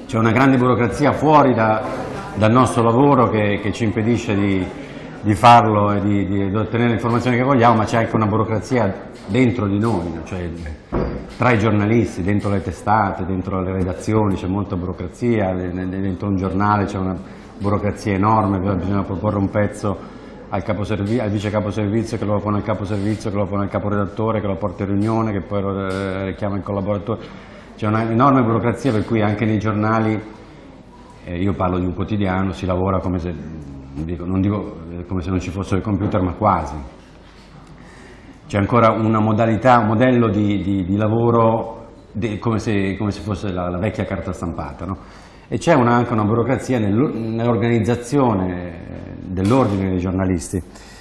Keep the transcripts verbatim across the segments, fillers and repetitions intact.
c'è una grande burocrazia fuori da, dal nostro lavoro che, che ci impedisce di, di farlo e di, di, di ottenere le informazioni che vogliamo, ma c'è anche una burocrazia dentro di noi, cioè tra i giornalisti, dentro le testate, dentro le redazioni c'è molta burocrazia, dentro un giornale c'è una burocrazia enorme, bisogna proporre un pezzo al, caposervi al vice caposervizio che lo pone al caposervizio, che lo pone al caporedattore, che lo porta in riunione, che poi lo richiama il collaboratore. C'è un'enorme burocrazia per cui anche nei giornali, eh, io parlo di un quotidiano, si lavora come se, dico, non dico come se non ci fossero i computer, ma quasi. C'è ancora una modalità, un modello di, di, di lavoro di, come, se, come se fosse la, la vecchia carta stampata, no? E c'è anche una burocrazia nell'organizzazione dell'ordine dei giornalisti.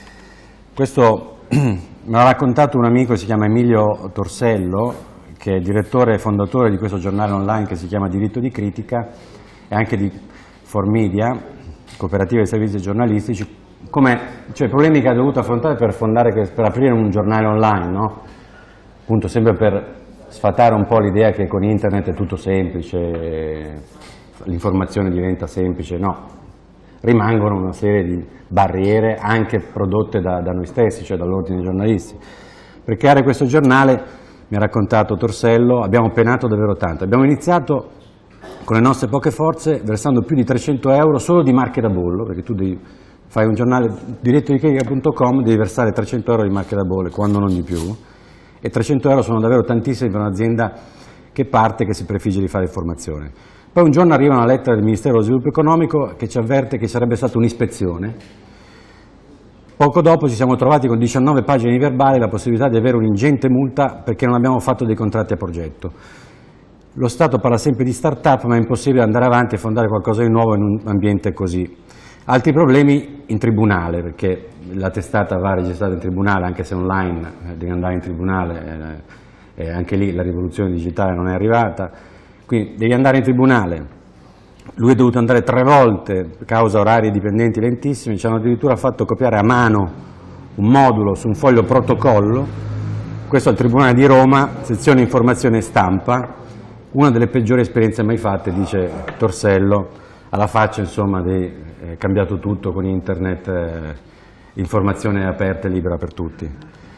Questo me l'ha raccontato un amico che si chiama Emilio Torsello, che è direttore e fondatore di questo giornale online che si chiama Diritto di Critica e anche di Formedia, cooperativa di servizi giornalistici, come, cioè, i problemi che ha dovuto affrontare per, fondare, per aprire un giornale online, no? Appunto, sempre per sfatare un po' l'idea che con internet è tutto semplice, l'informazione diventa semplice, no. Rimangono una serie di barriere anche prodotte da, da noi stessi, cioè dall'ordine dei giornalisti. Per creare questo giornale, mi ha raccontato Torsello, abbiamo penato davvero tanto. Abbiamo iniziato con le nostre poche forze versando più di trecento euro solo di marche da bollo, perché tu devi, fai un giornale, diritto di critica punto com, devi versare trecento euro di marche da bollo, quando non di più, e trecento euro sono davvero tantissimi per un'azienda che parte, che si prefigge di fare informazione. Poi un giorno arriva una lettera del Ministero dello Sviluppo Economico che ci avverte che sarebbe stata un'ispezione. Poco dopo ci siamo trovati con diciannove pagine di verbale e la possibilità di avere un'ingente multa perché non abbiamo fatto dei contratti a progetto. Lo Stato parla sempre di start-up, ma è impossibile andare avanti e fondare qualcosa di nuovo in un ambiente così. Altri problemi in tribunale, perché la testata va registrata in tribunale, anche se online eh, devi andare in tribunale, eh, e anche lì la rivoluzione digitale non è arrivata, quindi devi andare in tribunale. Lui è dovuto andare tre volte, causa orari dipendenti lentissimi, ci hanno addirittura fatto copiare a mano un modulo su un foglio protocollo, questo al Tribunale di Roma, sezione informazione e stampa, una delle peggiori esperienze mai fatte, dice Torsello, alla faccia insomma di eh, cambiato tutto con internet, eh, informazione aperta e libera per tutti.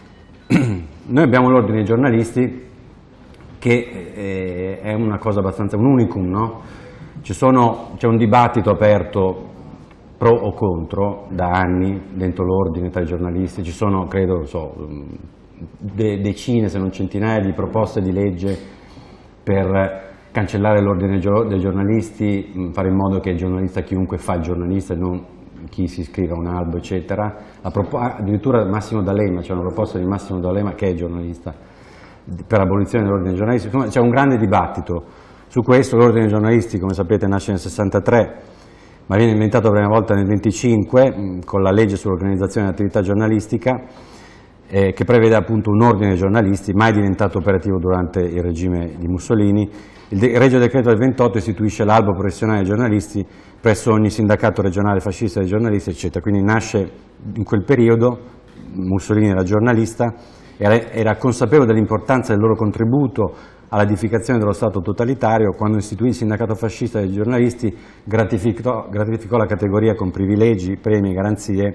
Noi abbiamo l'ordine dei giornalisti che eh, è una cosa abbastanza, un unicum, no? C'è un dibattito aperto pro o contro da anni dentro l'ordine tra i giornalisti, ci sono credo so, de decine se non centinaia di proposte di legge per cancellare l'ordine dei giornalisti, fare in modo che il giornalista, chiunque fa il giornalista e non chi si iscrive a un albo eccetera, la addirittura Massimo D'Alema, c'è una proposta di Massimo D'Alema che è giornalista per l'abolizione dell'ordine dei giornalisti, c'è un grande dibattito su questo. L'ordine dei giornalisti, come sapete, nasce nel sessantatré, ma viene inventato per la prima volta nel venticinque con la legge sull'organizzazione dell'attività giornalistica, eh, che prevede appunto un ordine dei giornalisti, mai diventato operativo durante il regime di Mussolini. Il, il Regio Decreto del ventotto istituisce l'albo professionale dei giornalisti presso ogni sindacato regionale fascista dei giornalisti, eccetera. Quindi nasce in quel periodo, Mussolini era giornalista, era, era consapevole dell'importanza del loro contributo all'edificazione dello Stato totalitario. Quando istituì il sindacato fascista dei giornalisti gratificò, gratificò la categoria con privilegi, premi e garanzie.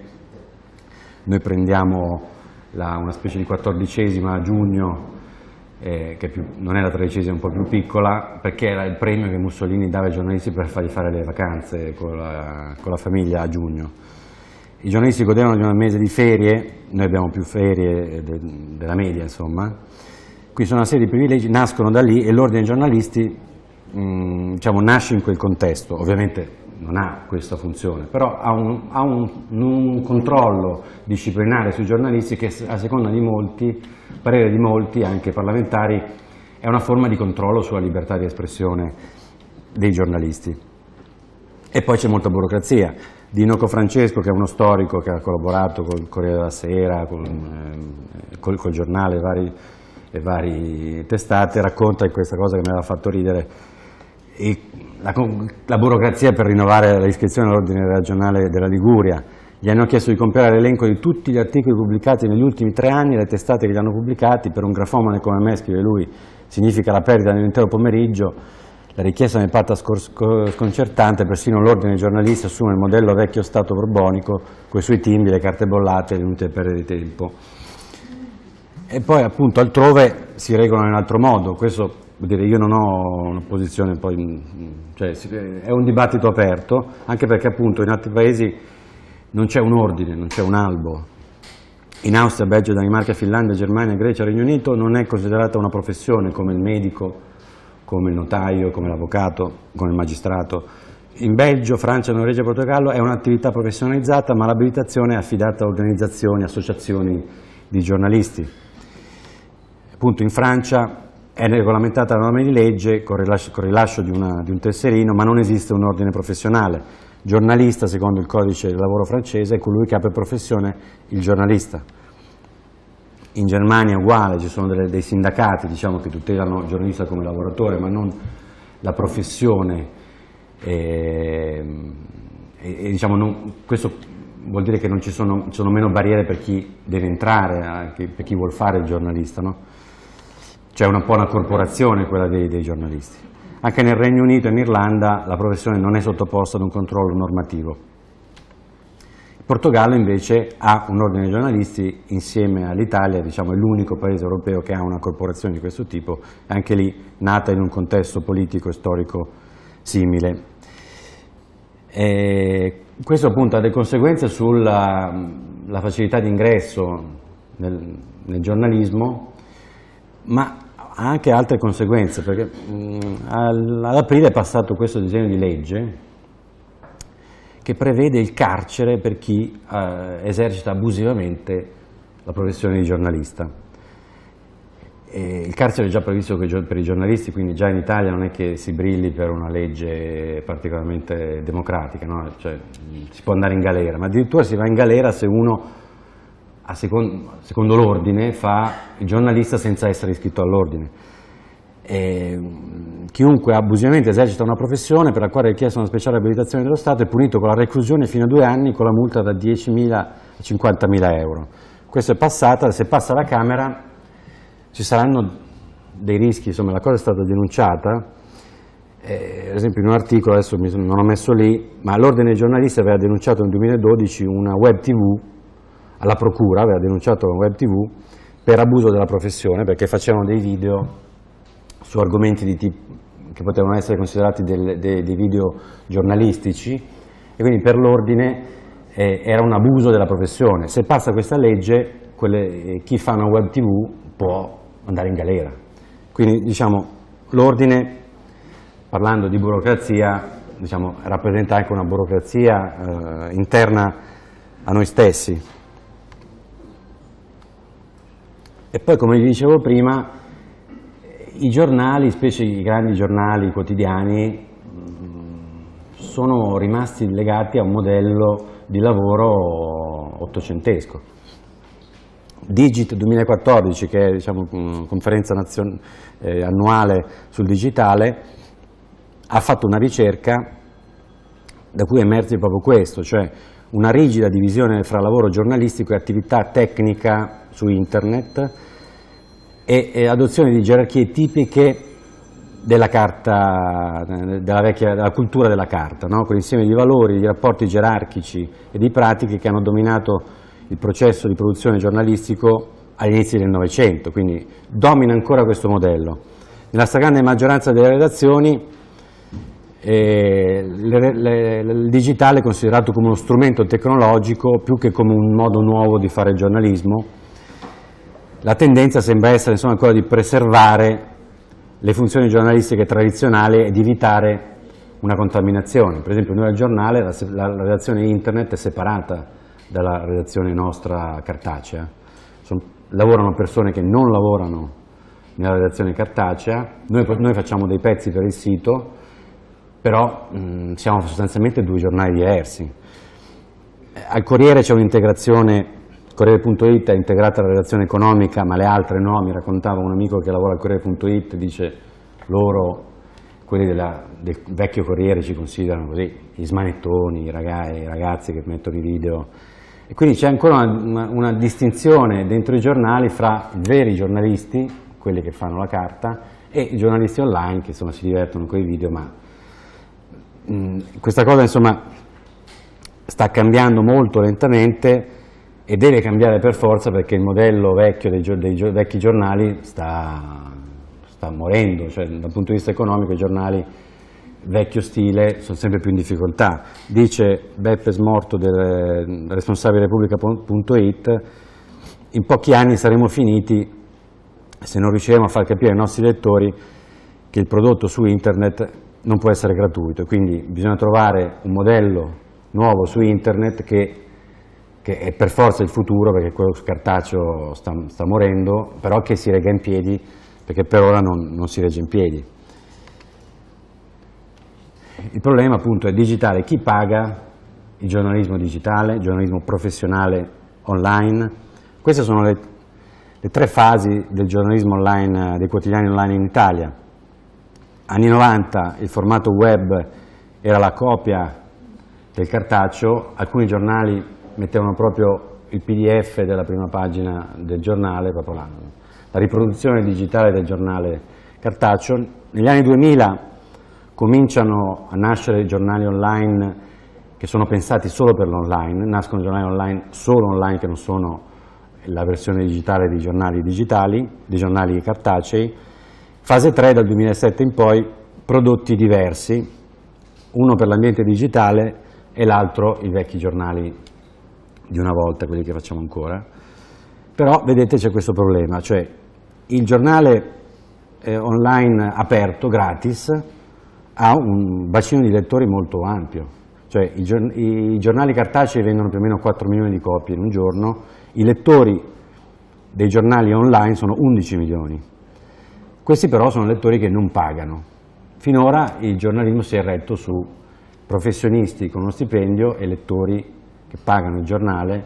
Noi prendiamo la, una specie di quattordicesima a giugno, eh, che più, non è la tredicesima, un po' più piccola, perché era il premio che Mussolini dava ai giornalisti per fargli fare le vacanze con la, con la famiglia a giugno. I giornalisti godevano di un mese di ferie, noi abbiamo più ferie de, della media insomma. Qui sono una serie di privilegi, nascono da lì e l'ordine dei giornalisti mh, diciamo, nasce in quel contesto. Ovviamente non ha questa funzione, però ha un, ha un, un controllo disciplinare sui giornalisti che a seconda di molti, parere di molti, anche parlamentari, è una forma di controllo sulla libertà di espressione dei giornalisti. E poi c'è molta burocrazia. Dino Cofrancesco, che è uno storico che ha collaborato col Corriere della Sera, con, eh, col, col giornale, vari le varie testate, racconta questa cosa che mi aveva fatto ridere, e la, la burocrazia per rinnovare l'iscrizione all'ordine regionale della Liguria. Gli hanno chiesto di compiere l'elenco di tutti gli articoli pubblicati negli ultimi tre anni, le testate che li hanno pubblicati. Per un grafomane come me, scrive lui, significa la perdita dell'intero pomeriggio. La richiesta mi è fatta sconcertante, persino l'ordine dei giornalisti assume il modello vecchio Stato borbonico, con i suoi timbi, le carte bollate, venute a perdere tempo. E poi appunto altrove si regolano in altro modo, questo vuol dire io non ho una posizione poi, cioè è un dibattito aperto, anche perché appunto in altri paesi non c'è un ordine, non c'è un albo. In Austria, Belgio, Danimarca, Finlandia, Germania, Grecia, Regno Unito non è considerata una professione come il medico, come il notaio, come l'avvocato, come il magistrato. In Belgio, Francia, Norvegia e Portogallo è un'attività professionalizzata, ma l'abilitazione è affidata a organizzazioni, associazioni di giornalisti. Appunto in Francia è regolamentata la norma di legge con rilascio, con rilascio di, una, di un tesserino, ma non esiste un ordine professionale. Giornalista, secondo il codice del lavoro francese, è colui che ha per professione il giornalista. In Germania è uguale, ci sono delle, dei sindacati, diciamo, che tutelano il giornalista come lavoratore, ma non la professione. E, e, diciamo, non, questo vuol dire che non ci sono, ci sono meno barriere per chi deve entrare, eh, per chi vuol fare il giornalista, no? C'è un po' una corporazione quella dei, dei giornalisti. Anche nel Regno Unito e in Irlanda la professione non è sottoposta ad un controllo normativo. Il Portogallo invece ha un ordine dei giornalisti, insieme all'Italia, diciamo, è l'unico paese europeo che ha una corporazione di questo tipo, anche lì nata in un contesto politico e storico simile. E questo appunto ha delle conseguenze sulla la facilità di ingresso nel, nel giornalismo, ma ha anche altre conseguenze, perché mh, ad aprile è passato questo disegno di legge che prevede il carcere per chi eh, esercita abusivamente la professione di giornalista. E il carcere è già previsto per i giornalisti, quindi già in Italia non è che si brilli per una legge particolarmente democratica, no? Cioè, si può andare in galera, ma addirittura si va in galera se uno, a secondo, secondo l'ordine, fa il giornalista senza essere iscritto all'ordine. E chiunque abusivamente esercita una professione per la quale è richiesta una speciale abilitazione dello Stato è punito con la reclusione fino a due anni con la multa da diecimila a cinquantamila euro. Questo è passata, se passa alla Camera ci saranno dei rischi, insomma la cosa è stata denunciata, eh, ad esempio in un articolo, adesso mi, non ho messo lì, ma l'Ordine dei giornalisti aveva denunciato nel duemiladodici una web tv, alla procura aveva denunciato una web tv per abuso della professione perché facevano dei video su argomenti di tipo, che potevano essere considerati del, de, dei video giornalistici e quindi per l'ordine eh, era un abuso della professione. Se passa questa legge, quelle, eh, chi fa una web tv può andare in galera. Quindi diciamo l'ordine, parlando di burocrazia, diciamo, rappresenta anche una burocrazia eh, interna a noi stessi. E poi, come vi dicevo prima, i giornali, specie i grandi giornali quotidiani, sono rimasti legati a un modello di lavoro ottocentesco. Digit duemilaquattordici, che è, diciamo, una conferenza eh, annuale sul digitale, ha fatto una ricerca da cui è emerso proprio questo, cioè una rigida divisione fra lavoro giornalistico e attività tecnica su internet e, e adozione di gerarchie tipiche della carta, della, vecchia, della cultura della carta, no? Con l'insieme di valori, di rapporti gerarchici e di pratiche che hanno dominato il processo di produzione giornalistico agli inizi del Novecento, quindi domina ancora questo modello. Nella stragrande maggioranza delle redazioni eh, le, le, il digitale è considerato come uno strumento tecnologico più che come un modo nuovo di fare giornalismo. La tendenza sembra essere, insomma, quella di preservare le funzioni giornalistiche tradizionali e di evitare una contaminazione. Per esempio noi al giornale la, la, la redazione internet è separata dalla redazione nostra cartacea. Sono, lavorano persone che non lavorano nella redazione cartacea, noi, noi facciamo dei pezzi per il sito, però mh, siamo sostanzialmente due giornali diversi. Al Corriere c'è un'integrazione, Corriere punto it è integrata alla redazione economica, ma le altre no. Mi raccontava un amico che lavora al Corriere punto it, dice loro, quelli della, del vecchio Corriere ci considerano così, gli smanettoni, i ragazzi, i ragazzi che mettono i video. E quindi c'è ancora una, una, una distinzione dentro i giornali fra i veri giornalisti, quelli che fanno la carta, e i giornalisti online che insomma si divertono con i video, ma mh, questa cosa insomma sta cambiando molto lentamente e deve cambiare per forza, perché il modello vecchio dei, dei, dei vecchi giornali sta, sta morendo, cioè dal punto di vista economico i giornali vecchio stile sono sempre più in difficoltà. Dice Beppe Smorto, del responsabile Repubblica punto it, in pochi anni saremo finiti se non riusciremo a far capire ai nostri lettori che il prodotto su internet non può essere gratuito, quindi bisogna trovare un modello nuovo su internet che, che è per forza il futuro, perché quello cartaceo sta, sta morendo, però che si regga in piedi, perché per ora non, non si regge in piedi. Il problema appunto è digitale: chi paga il giornalismo digitale, il giornalismo professionale online? Queste sono le, le tre fasi del giornalismo online, dei quotidiani online in Italia. Anni novanta il formato web era la copia del cartaceo, alcuni giornali mettevano proprio il P D F della prima pagina del giornale, proprio la, la riproduzione digitale del giornale cartaceo. Negli anni duemila cominciano a nascere giornali online che sono pensati solo per l'online, nascono giornali online solo online che non sono la versione digitale dei giornali digitali, dei giornali cartacei. Fase tre, dal duemilasette in poi, prodotti diversi, uno per l'ambiente digitale e l'altro i vecchi giornali di una volta, quelli che facciamo ancora. Però vedete c'è questo problema, cioè il giornale eh, online aperto, gratis, ha un bacino di lettori molto ampio, cioè i, giorn i giornali cartacei vendono più o meno quattro milioni di copie in un giorno, i lettori dei giornali online sono undici milioni. Questi però sono lettori che non pagano. Finora il giornalismo si è retto su professionisti con uno stipendio e lettori che pagano il giornale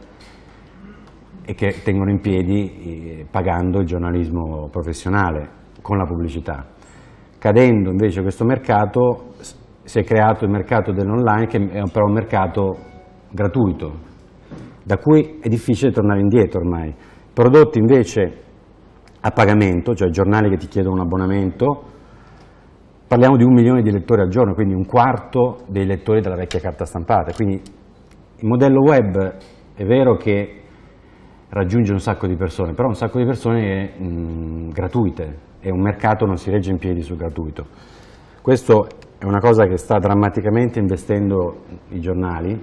e che tengono in piedi eh, pagando il giornalismo professionale con la pubblicità. Cadendo invece questo mercato si è creato il mercato dell'online, che è però un mercato gratuito, da cui è difficile tornare indietro ormai. Prodotti invece a pagamento, cioè giornali che ti chiedono un abbonamento, parliamo di un milione di lettori al giorno, quindi un quarto dei lettori della vecchia carta stampata. Quindi il modello web è vero che raggiunge un sacco di persone, però un sacco di persone mh, gratuite, e un mercato non si regge in piedi sul gratuito. Questo è una cosa che sta drammaticamente investendo i giornali.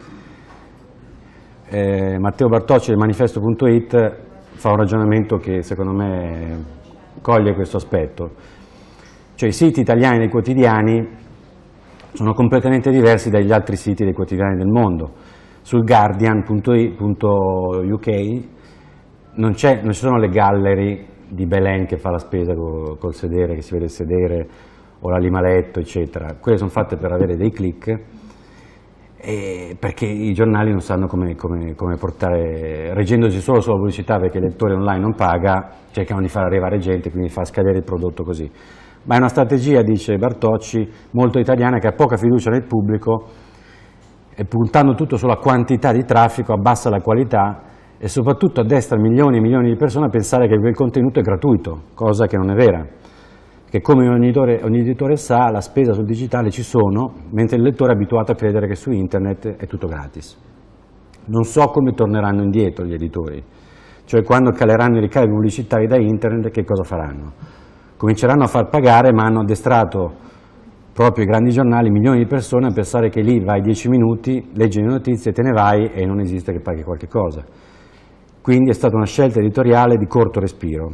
Eh, Matteo Bartocci del manifesto punto it fa un ragionamento che secondo me coglie questo aspetto. Cioè i siti italiani dei quotidiani sono completamente diversi dagli altri siti dei quotidiani del mondo. Sul Guardian punto U K non, non ci sono le gallery di Belen che fa la spesa col, col sedere, che si vede il sedere, o la Limaletto, eccetera. Quelle sono fatte per avere dei click, e perché i giornali non sanno come, come, come portare, reggendosi solo sulla pubblicità, perché il lettore online non paga, cercano di far arrivare gente, quindi far scadere il prodotto così. Ma è una strategia, dice Bartocci, molto italiana, che ha poca fiducia nel pubblico e puntando tutto sulla quantità di traffico abbassa la qualità e soprattutto addestra milioni e milioni di persone a pensare che quel contenuto è gratuito, cosa che non è vera. Che come ogni editore, ogni editore sa, la spesa sul digitale ci sono, mentre il lettore è abituato a credere che su internet è tutto gratis. Non so come torneranno indietro gli editori, cioè quando caleranno i ricavi pubblicitari da internet che cosa faranno? Cominceranno a far pagare, ma hanno addestrato proprio i grandi giornali milioni di persone a pensare che lì vai dieci minuti, leggi le notizie, te ne vai e non esiste che paghi qualche cosa. Quindi è stata una scelta editoriale di corto respiro.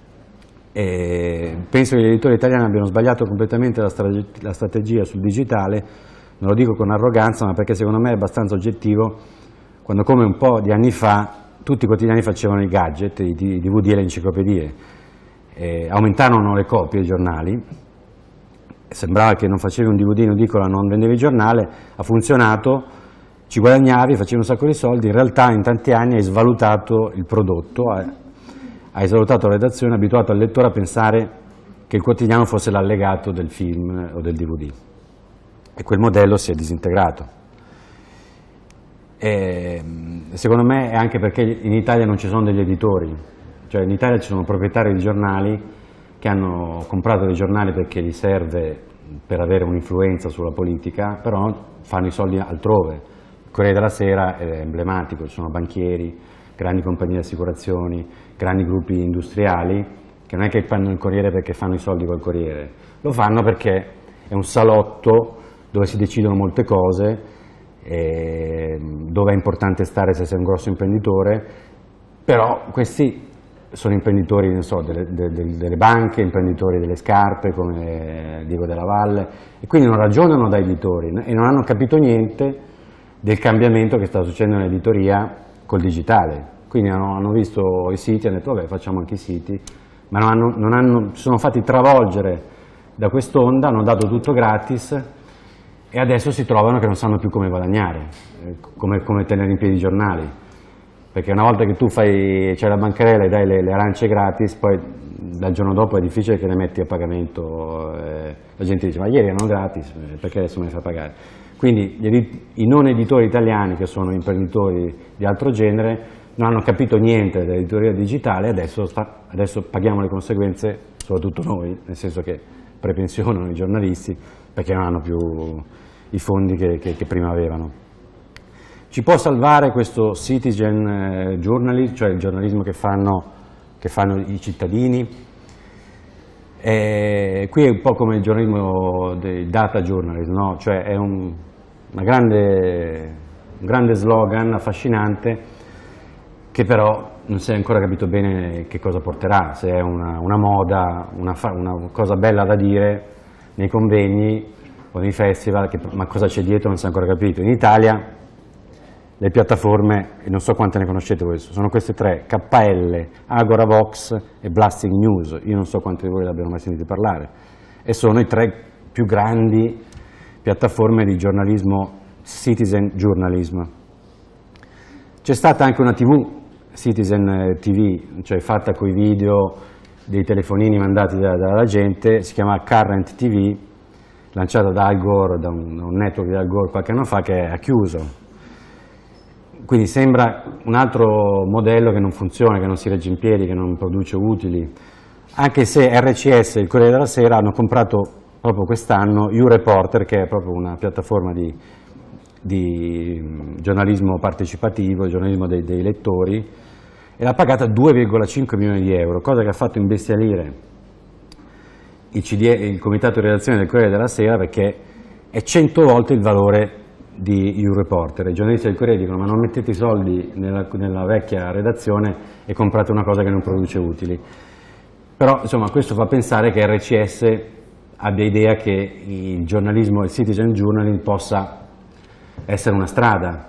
E penso che gli editori italiani abbiano sbagliato completamente la, la strategia sul digitale, non lo dico con arroganza, ma perché secondo me è abbastanza oggettivo, quando come un po' di anni fa tutti i quotidiani facevano i gadget, i D V D e le enciclopedie, e aumentarono le copie dei giornali, sembrava che non facevi un D V D in edicola, non vendevi il giornale, ha funzionato, ci guadagnavi, facevi un sacco di soldi, in realtà in tanti anni hai svalutato il prodotto, hai svalutato la redazione, abituato il lettore a pensare che il quotidiano fosse l'allegato del film o del D V D, e quel modello si è disintegrato. E, secondo me è anche perché in Italia non ci sono degli editori, cioè in Italia ci sono proprietari di giornali che hanno comprato dei giornali perché gli serve per avere un'influenza sulla politica, però fanno i soldi altrove. Il Corriere della Sera è emblematico, ci sono banchieri, grandi compagnie di assicurazioni, grandi gruppi industriali, che non è che fanno il Corriere perché fanno i soldi col Corriere, lo fanno perché è un salotto dove si decidono molte cose, eh, dove è importante stare se sei un grosso imprenditore, però questi sono imprenditori, non so, delle, delle, delle banche, imprenditori delle scarpe come Diego Della Valle, e quindi non ragionano da editori e non hanno capito niente del cambiamento che sta succedendo nell'editoria col digitale. Quindi hanno, hanno visto i siti e hanno detto vabbè, facciamo anche i siti, ma non hanno, non hanno, si sono fatti travolgere da quest'onda, hanno dato tutto gratis e adesso si trovano che non sanno più come guadagnare, eh, come, come tenere in piedi i giornali. Perché una volta che tu fai, c'è la bancarella e dai le, le arance gratis, poi dal giorno dopo è difficile che le metti a pagamento, eh, la gente dice ma ieri erano gratis, perché adesso me le fa pagare? Quindi gli, i non editori italiani, che sono imprenditori di altro genere, non hanno capito niente dell'editoria digitale e adesso, adesso paghiamo le conseguenze, soprattutto noi, nel senso che prepensionano i giornalisti perché non hanno più i fondi che, che, che prima avevano. Ci può salvare questo citizen journalism, cioè il giornalismo che fanno, che fanno i cittadini? E qui è un po' come il giornalismo del data journalism, no? Cioè è un, una grande, un grande slogan affascinante che però non si è ancora capito bene che cosa porterà, se è una, una moda, una, una cosa bella da dire nei convegni o nei festival, che, ma cosa c'è dietro non si è ancora capito. In Italia le piattaforme, e non so quante ne conoscete voi, sono queste tre, K L, AgoraVox e Blasting News, io non so quanti di voi l'abbiano mai sentito parlare, e sono i tre più grandi piattaforme di giornalismo, citizen journalism. C'è stata anche una tivù, Citizen T V, cioè fatta con i video dei telefonini mandati da, dalla gente, si chiama Current T V, lanciata da Al Gore, da un, un network di Al Gore qualche anno fa, che ha chiuso. Quindi sembra un altro modello che non funziona, che non si regge in piedi, che non produce utili, anche se R C S e il Corriere della Sera hanno comprato proprio quest'anno YouReporter, che è proprio una piattaforma di, di giornalismo partecipativo, giornalismo dei, dei lettori, e l'ha pagata due virgola cinque milioni di euro, cosa che ha fatto imbestialire il, C D E, il comitato di redazione del Corriere della Sera, perché è cento volte il valore di YouReporter. I giornalisti del Corriere dicono ma non mettete i soldi nella, nella vecchia redazione e comprate una cosa che non produce utili. Però insomma questo fa pensare che R C S abbia idea che il giornalismo, il citizen journalism possa essere una strada.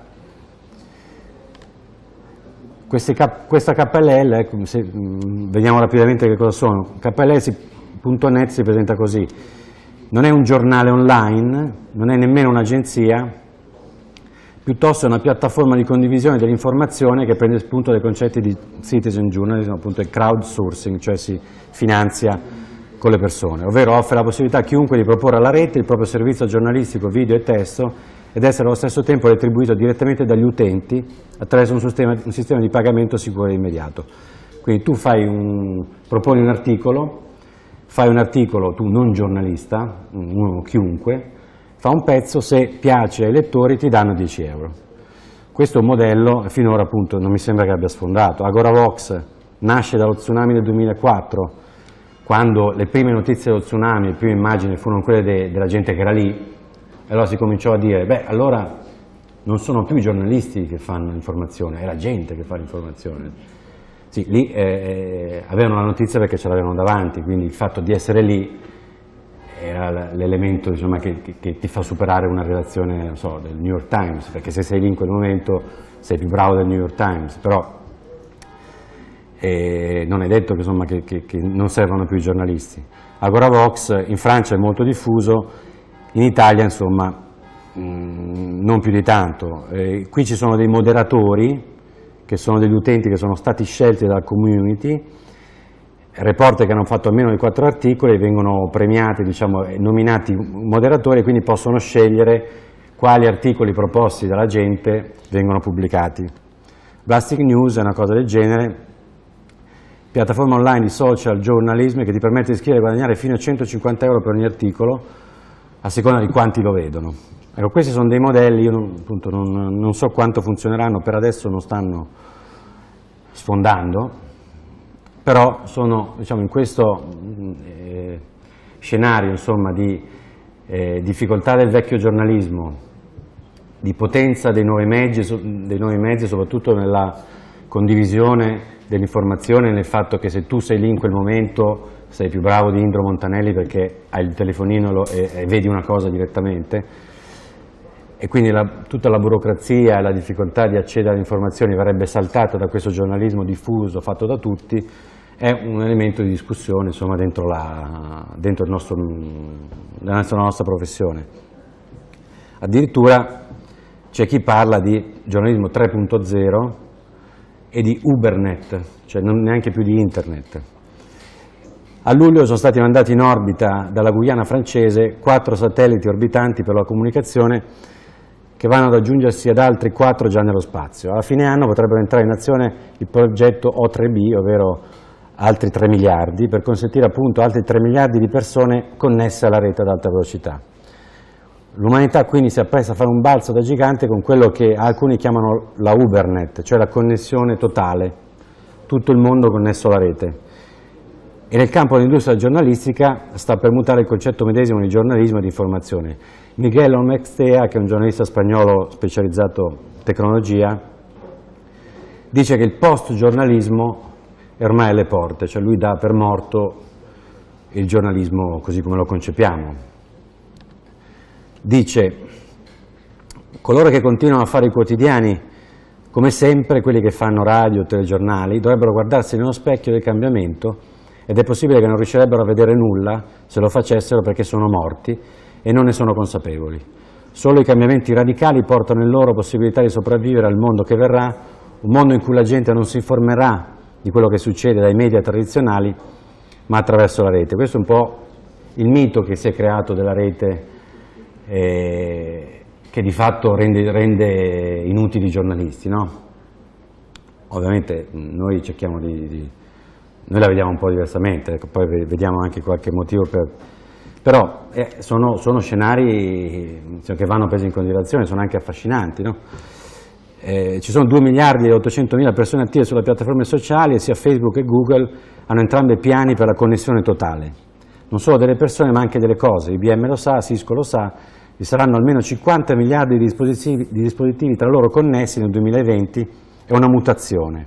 Queste, questa K L L, se, vediamo rapidamente che cosa sono. K L L punto net si presenta così: non è un giornale online, non è nemmeno un'agenzia, piuttosto è una piattaforma di condivisione dell'informazione che prende spunto dai concetti di citizen journalism, appunto il crowdsourcing, cioè si finanzia con le persone, ovvero offre la possibilità a chiunque di proporre alla rete il proprio servizio giornalistico, video e testo ed essere allo stesso tempo retribuito direttamente dagli utenti attraverso un sistema, un sistema di pagamento sicuro e immediato. Quindi tu fai un, proponi un articolo, fai un articolo, tu non giornalista, uno chiunque, fa un pezzo, se piace ai lettori ti danno dieci euro. Questo modello finora appunto non mi sembra che abbia sfondato. AgoraVox nasce dallo tsunami del duemilaquattro, quando le prime notizie dello tsunami, le prime immagini furono quelle de, della gente che era lì, e allora si cominciò a dire, beh allora non sono più i giornalisti che fanno l'informazione, è la gente che fa l'informazione. Sì, lì eh, avevano la notizia perché ce l'avevano davanti, quindi il fatto di essere lì era l'elemento, insomma, che, che, che ti fa superare una redazione, non so, del New York Times, perché se sei lì in quel momento sei più bravo del New York Times, però eh, non è detto che, insomma, che, che, che non servono più i giornalisti. AgoraVox in Francia è molto diffuso, in Italia insomma mh, non più di tanto. Eh, qui ci sono dei moderatori che sono degli utenti che sono stati scelti dalla community, reporter che hanno fatto almeno di quattro articoli, vengono premiati, diciamo, nominati moderatori, e quindi possono scegliere quali articoli proposti dalla gente vengono pubblicati. Blasting News è una cosa del genere, piattaforma online di social journalism che ti permette di scrivere e guadagnare fino a centocinquanta euro per ogni articolo, a seconda di quanti lo vedono. Ecco, questi sono dei modelli, io non, appunto, non, non so quanto funzioneranno, per adesso non stanno sfondando, però sono, diciamo, in questo eh, scenario, insomma, di eh, difficoltà del vecchio giornalismo, di potenza dei nuovi mezzi, dei nuovi mezzi soprattutto nella condivisione dell'informazione, nel fatto che se tu sei lì in quel momento sei più bravo di Indro Montanelli perché hai il telefonino lo, e, e vedi una cosa direttamente, e quindi la, tutta la burocrazia e la difficoltà di accedere alle informazioni verrebbe saltata da questo giornalismo diffuso fatto da tutti, è un elemento di discussione, insomma, dentro, la, dentro il nostro, la nostra, la nostra professione. Addirittura c'è chi parla di giornalismo tre punto zero e di Ubernet, cioè non neanche più di Internet. A luglio sono stati mandati in orbita dalla Guyana francese quattro satelliti orbitanti per la comunicazione che vanno ad aggiungersi ad altri quattro già nello spazio. Alla fine anno potrebbero entrare in azione il progetto O tre B, ovvero altri tre miliardi, per consentire appunto altri tre miliardi di persone connesse alla rete ad alta velocità. L'umanità quindi si appresta a fare un balzo da gigante con quello che alcuni chiamano la Ubernet, cioè la connessione totale, tutto il mondo connesso alla rete. E nel campo dell'industria giornalistica sta per mutare il concetto medesimo di giornalismo e di informazione. Miguel Ormextea, che è un giornalista spagnolo specializzato in tecnologia, dice che il post-giornalismo è ormai alle porte, cioè lui dà per morto il giornalismo così come lo concepiamo. Dice: coloro che continuano a fare i quotidiani, come sempre quelli che fanno radio o telegiornali, dovrebbero guardarsi nello specchio del cambiamento, ed è possibile che non riuscirebbero a vedere nulla se lo facessero perché sono morti e non ne sono consapevoli. Solo i cambiamenti radicali portano in loro possibilità di sopravvivere al mondo che verrà, un mondo in cui la gente non si informerà di quello che succede dai media tradizionali, ma attraverso la rete. Questo è un po' il mito che si è creato della rete, eh, che di fatto rende, rende inutili i giornalisti, no? Ovviamente noi cerchiamo di, di noi la vediamo un po' diversamente, ecco, poi vediamo anche qualche motivo per... però eh, sono, sono scenari, insomma, che vanno presi in considerazione, sono anche affascinanti, no? Eh, ci sono due miliardi e ottocentomila persone attive sulle piattaforme sociali e sia Facebook che Google hanno entrambi piani per la connessione totale, non solo delle persone ma anche delle cose. I B M lo sa, Cisco lo sa, vi saranno almeno cinquanta miliardi di dispositivi, di dispositivi tra loro connessi nel duemilaventi, è una mutazione.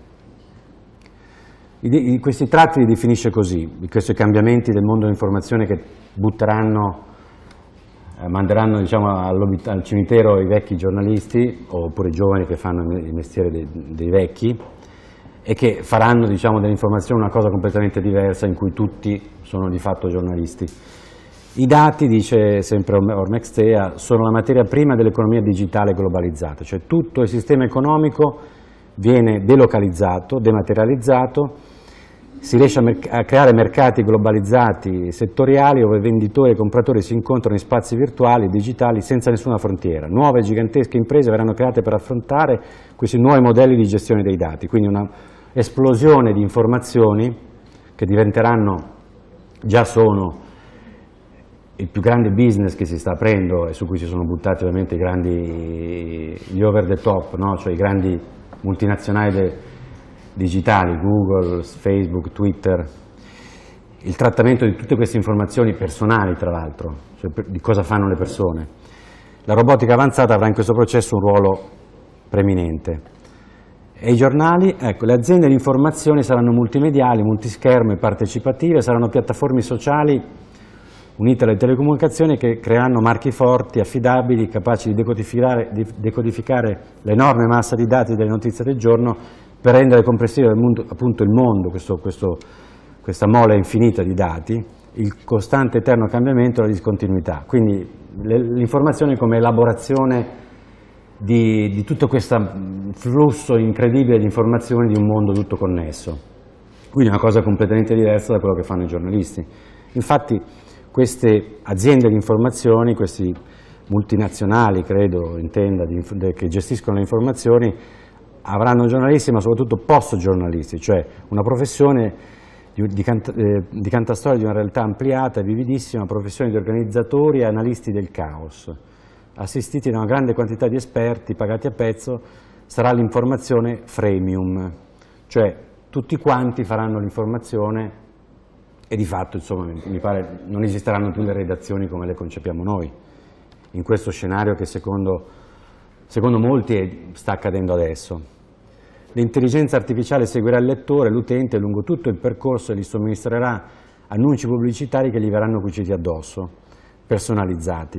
I, questi tratti li definisce così, questi cambiamenti del mondo dell'informazione che butteranno, eh, manderanno, diciamo, al cimitero i vecchi giornalisti, oppure i giovani che fanno il mestiere dei, dei vecchi, e che faranno, diciamo, dell'informazione una cosa completamente diversa in cui tutti sono di fatto giornalisti. I dati, dice sempre Ormextea, sono la materia prima dell'economia digitale globalizzata, cioè tutto il sistema economico viene delocalizzato, dematerializzato, si riesce a, a creare mercati globalizzati settoriali dove venditori e compratori si incontrano in spazi virtuali e digitali senza nessuna frontiera. Nuove gigantesche imprese verranno create per affrontare questi nuovi modelli di gestione dei dati, quindi una esplosione di informazioni che diventeranno, già sono, il più grande business che si sta aprendo e su cui si sono buttati ovviamente i grandi, gli over the top, no? Cioè i grandi multinazionali de, digitali, Google, Facebook, Twitter, il trattamento di tutte queste informazioni personali, tra l'altro, cioè di cosa fanno le persone. La robotica avanzata avrà in questo processo un ruolo preeminente. E i giornali, ecco, le aziende di informazione saranno multimediali, multischermo e partecipative, saranno piattaforme sociali unite alle telecomunicazioni che creeranno marchi forti, affidabili, capaci di decodificare, di decodificare l'enorme massa di dati delle notizie del giorno per rendere comprensibile il mondo, appunto il mondo, questo, questo, questa mole infinita di dati, il costante eterno cambiamento e la discontinuità. Quindi l'informazione come elaborazione di, di tutto questo flusso incredibile di informazioni di un mondo tutto connesso. Quindi è una cosa completamente diversa da quello che fanno i giornalisti. Infatti queste aziende di informazioni, questi multinazionali, credo, intenda, di, che gestiscono le informazioni, avranno giornalisti ma soprattutto post-giornalisti, cioè una professione di, di, canta, eh, di cantastorie di una realtà ampliata e vividissima, professione di organizzatori e analisti del caos, assistiti da una grande quantità di esperti pagati a pezzo. Sarà l'informazione freemium, cioè tutti quanti faranno l'informazione e di fatto, insomma, mi pare non esisteranno più le redazioni come le concepiamo noi, in questo scenario che secondo, secondo molti sta accadendo adesso. L'intelligenza artificiale seguirà il lettore, l'utente, lungo tutto il percorso e gli somministrerà annunci pubblicitari che gli verranno cuciti addosso, personalizzati.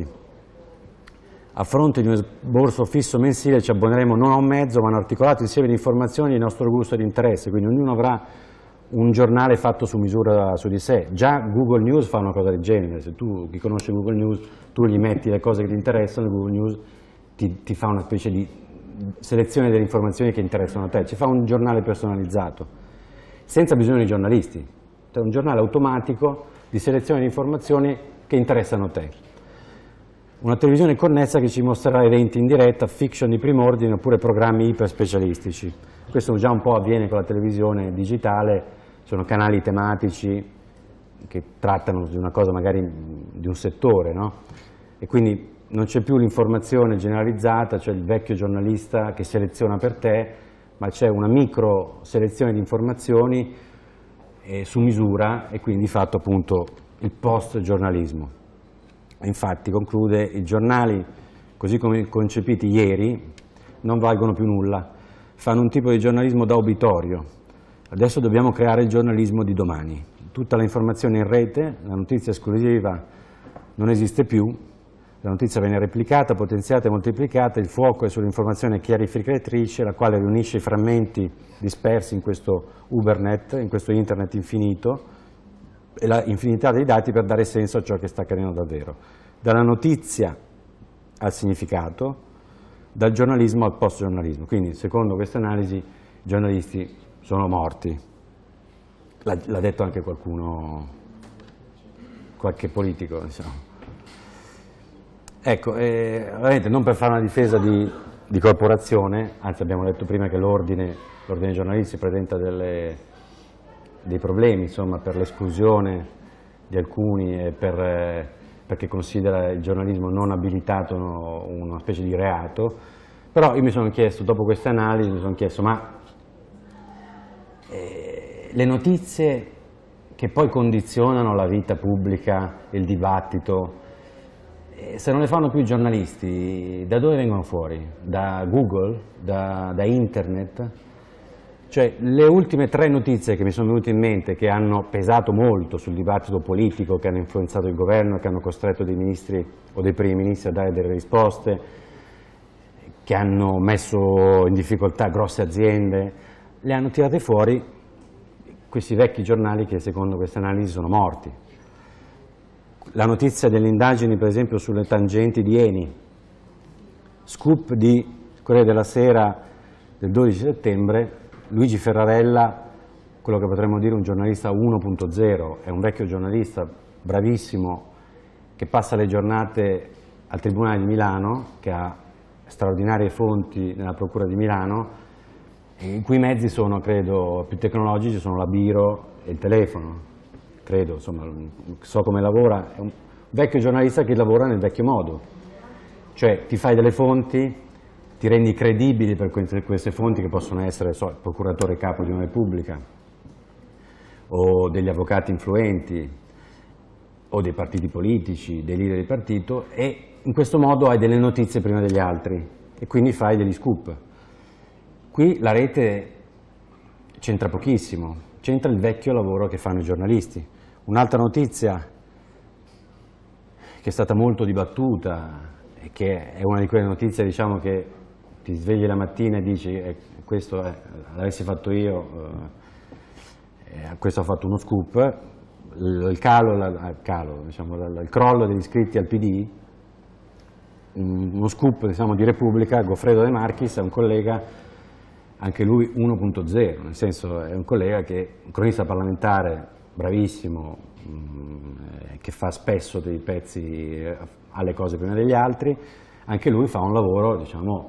A fronte di un esborso fisso mensile ci abboneremo non a un mezzo ma a un articolato insieme di informazioni di nostro gusto e di interesse, quindi ognuno avrà un giornale fatto su misura su di sé. Già Google News fa una cosa del genere, se tu, chi conosce Google News, tu gli metti le cose che ti interessano, Google News ti, ti fa una specie di selezione delle informazioni che interessano a te, ci fa un giornale personalizzato, senza bisogno di giornalisti, è un giornale automatico di selezione di informazioni che interessano a te. Una televisione connessa che ci mostrerà eventi in diretta, fiction di primo ordine oppure programmi iper specialistici. Questo già un po' avviene con la televisione digitale, sono canali tematici che trattano di una cosa magari di un settore, no? E quindi non c'è più l'informazione generalizzata, cioè il vecchio giornalista che seleziona per te, ma c'è una micro selezione di informazioni eh, su misura e quindi di fatto appunto il post-giornalismo. Infatti, conclude, i giornali, così come concepiti ieri, non valgono più nulla, fanno un tipo di giornalismo da obitorio. Adesso dobbiamo creare il giornalismo di domani. Tutta l'informazione in rete, la notizia esclusiva non esiste più, la notizia viene replicata, potenziata e moltiplicata, il fuoco è sull'informazione chiarificatrice, la quale riunisce i frammenti dispersi in questo Ubernet, in questo Internet infinito, e la infinità dei dati per dare senso a ciò che sta accadendo davvero. Dalla notizia al significato, dal giornalismo al post-giornalismo. Quindi, secondo questa analisi, i giornalisti sono morti. L'ha detto anche qualcuno, qualche politico, diciamo. Ecco, eh, veramente non per fare una difesa di, di corporazione, anzi abbiamo detto prima che l'ordine dei giornalisti presenta delle, dei problemi, insomma, per l'esclusione di alcuni e per, eh, perché considera il giornalismo non abilitato una specie di reato, però io mi sono chiesto, dopo questa analisi, mi sono chiesto, ma eh, le notizie che poi condizionano la vita pubblica, il dibattito, se non le fanno più i giornalisti, da dove vengono fuori? Da Google? Da, da Internet? Cioè, le ultime tre notizie che mi sono venute in mente, che hanno pesato molto sul dibattito politico, che hanno influenzato il governo, che hanno costretto dei ministri o dei primi ministri a dare delle risposte, che hanno messo in difficoltà grosse aziende, le hanno tirate fuori questi vecchi giornali che secondo questa analisi sono morti. La notizia delle indagini, per esempio, sulle tangenti di Eni, scoop di Corriere della Sera del dodici settembre, Luigi Ferrarella, quello che potremmo dire un giornalista uno punto zero, è un vecchio giornalista bravissimo che passa le giornate al Tribunale di Milano, che ha straordinarie fonti nella Procura di Milano, i cui mezzi sono, credo, più tecnologici, sono la biro e il telefono. Credo, insomma, so come lavora, è un vecchio giornalista che lavora nel vecchio modo, cioè ti fai delle fonti, ti rendi credibili per queste fonti che possono essere, so, il procuratore capo di una repubblica o degli avvocati influenti o dei partiti politici, dei leader di partito, e in questo modo hai delle notizie prima degli altri e quindi fai degli scoop. Qui la rete c'entra pochissimo, c'entra il vecchio lavoro che fanno i giornalisti. Un'altra notizia che è stata molto dibattuta e che è una di quelle notizie, diciamo, che ti svegli la mattina e dici eh, questo eh, l'avessi fatto io, eh, questo ha fatto uno scoop, il, il calo, la, calo diciamo, la, il crollo degli iscritti al P D, uno scoop, diciamo, di Repubblica. Goffredo De Marchis è un collega, anche lui uno punto zero, nel senso è un collega che, un cronista parlamentare bravissimo, mh, che fa spesso dei pezzi alle cose prima degli altri, anche lui fa un lavoro, diciamo,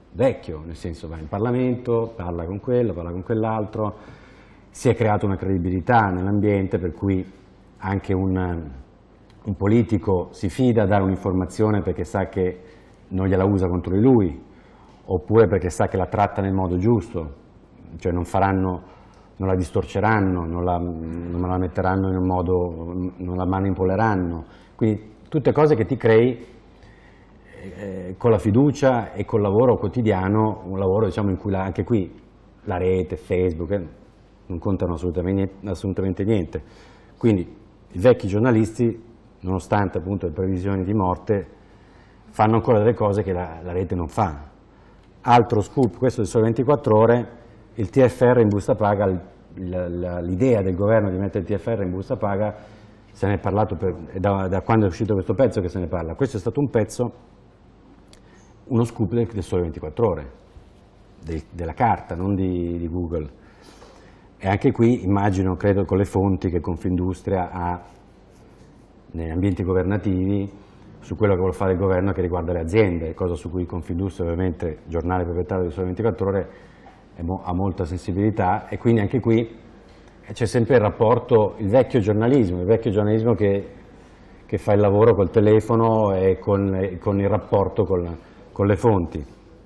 vecchio, nel senso va in Parlamento, parla con quello, parla con quell'altro, si è creata una credibilità nell'ambiente per cui anche un, un politico si fida a dare un'informazione perché sa che non gliela usa contro di lui, oppure perché sa che la tratta nel modo giusto, cioè non faranno, non la distorceranno, non la, non la metteranno in un modo, non la manipoleranno. Quindi tutte cose che ti crei eh, con la fiducia e col lavoro quotidiano, un lavoro diciamo in cui la, anche qui la rete, Facebook, eh, non contano assolutamente, assolutamente niente. Quindi i vecchi giornalisti, nonostante appunto le previsioni di morte, fanno ancora delle cose che la, la rete non fa. Altro scoop, questo del Sole ventiquattro Ore, il T F R in busta paga, l'idea del governo di mettere il T F R in busta paga, se ne è parlato per, da, da quando è uscito questo pezzo che se ne parla. Questo è stato un pezzo, uno scoop del, del Sole ventiquattro Ore, de, della carta, non di, di Google. E anche qui immagino, credo, con le fonti che Confindustria ha negli ambienti governativi su quello che vuole fare il governo che riguarda le aziende, cosa su cui Confindustria, ovviamente, giornale proprietario del Sole ventiquattro Ore, mo ha molta sensibilità, e quindi anche qui c'è sempre il rapporto, il vecchio giornalismo, il vecchio giornalismo che, che fa il lavoro col telefono e con, con il rapporto con, con le fonti.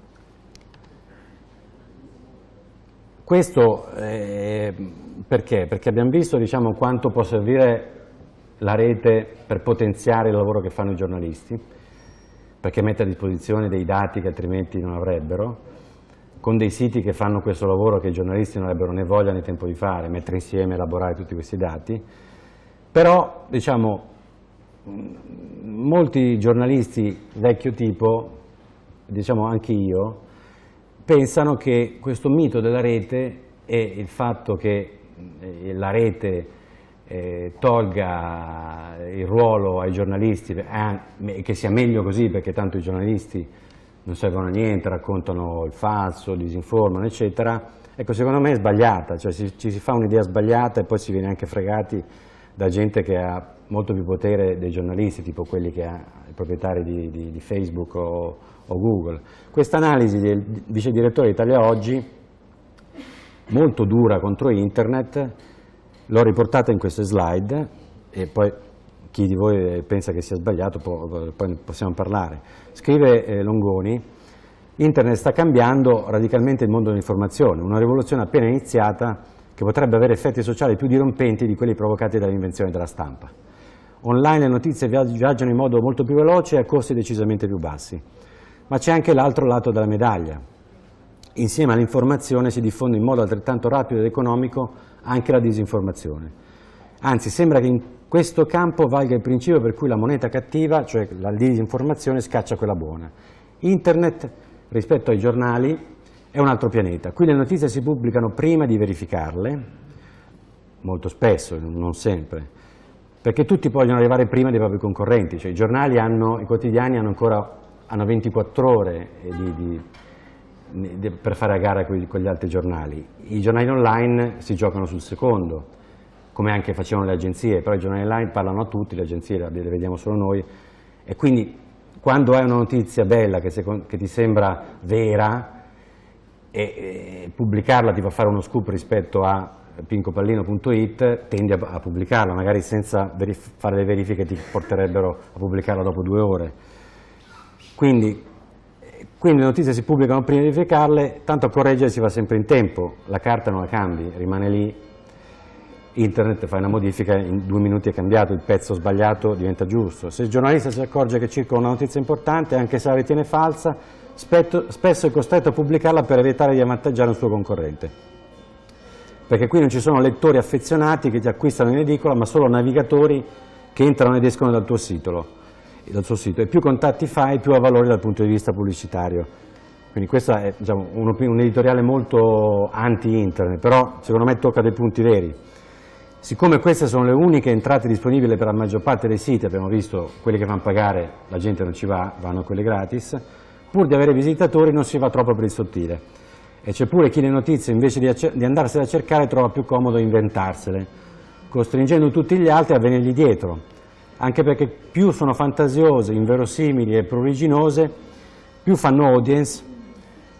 Questo eh, perché? Perché abbiamo visto, diciamo, quanto può servire la rete per potenziare il lavoro che fanno i giornalisti, perché mette a disposizione dei dati che altrimenti non avrebbero, con dei siti che fanno questo lavoro che i giornalisti non avrebbero né voglia né tempo di fare, mettere insieme, elaborare tutti questi dati. Però, diciamo, molti giornalisti vecchio tipo, diciamo anche io, pensano che questo mito della rete e il fatto che la rete eh, tolga il ruolo ai giornalisti, eh, che sia meglio così perché tanto i giornalisti non servono a niente, raccontano il falso, disinformano, eccetera. Ecco, secondo me è sbagliata, cioè ci, ci si fa un'idea sbagliata e poi si viene anche fregati da gente che ha molto più potere dei giornalisti, tipo quelli che ha i proprietari di, di, di Facebook o, o Google. Questa analisi del vice direttore di Italia Oggi, molto dura contro Internet, l'ho riportata in queste slide e poi chi di voi pensa che sia sbagliato può, poi possiamo parlare. Scrive eh, Longoni: Internet sta cambiando radicalmente il mondo dell'informazione, una rivoluzione appena iniziata che potrebbe avere effetti sociali più dirompenti di quelli provocati dall'invenzione della stampa. Online le notizie viaggiano in modo molto più veloce e a costi decisamente più bassi. Ma c'è anche l'altro lato della medaglia. Insieme all'informazione si diffonde in modo altrettanto rapido ed economico anche la disinformazione. Anzi, sembra che in questo campo valga il principio per cui la moneta cattiva, cioè la disinformazione, scaccia quella buona. Internet, rispetto ai giornali, è un altro pianeta. Qui le notizie si pubblicano prima di verificarle, molto spesso, non sempre, perché tutti vogliono arrivare prima dei propri concorrenti. Cioè, i giornali hanno, i quotidiani hanno ancora hanno ventiquattro ore di, di, di, per fare a gara con, con gli altri giornali. I giornali online si giocano sul secondo, come anche facevano le agenzie, però i giornali online parlano a tutti, le agenzie le vediamo solo noi, e quindi quando hai una notizia bella che, secondo, che ti sembra vera, e, e pubblicarla ti fa fare uno scoop rispetto a pincopallino punto it, tendi a, a pubblicarla, magari senza fare le verifiche che ti porterebbero a pubblicarla dopo due ore. Quindi, quindi le notizie si pubblicano prima di verificarle, tanto a correggere si va sempre in tempo, la carta non la cambi, rimane lì. Internet fai una modifica, in due minuti è cambiato, il pezzo sbagliato diventa giusto. Se il giornalista si accorge che circola una notizia importante, anche se la ritiene falsa, spesso è costretto a pubblicarla per evitare di avvantaggiare un suo concorrente. Perché qui non ci sono lettori affezionati che ti acquistano in edicola, ma solo navigatori che entrano ed escono dal tuo sito, dal suo sito. E più contatti fai, più ha valore dal punto di vista pubblicitario. Quindi questo è, diciamo, un, un editoriale molto anti-internet, però secondo me tocca dei punti veri. Siccome queste sono le uniche entrate disponibili per la maggior parte dei siti, abbiamo visto quelli che fanno pagare, la gente non ci va, vanno a quelli gratis, pur di avere visitatori non si va troppo per il sottile. E c'è pure chi le notizie, invece di, di andarsene a cercare, trova più comodo inventarsele, costringendo tutti gli altri a venirgli dietro, anche perché più sono fantasiose, inverosimili e pruriginose, più fanno audience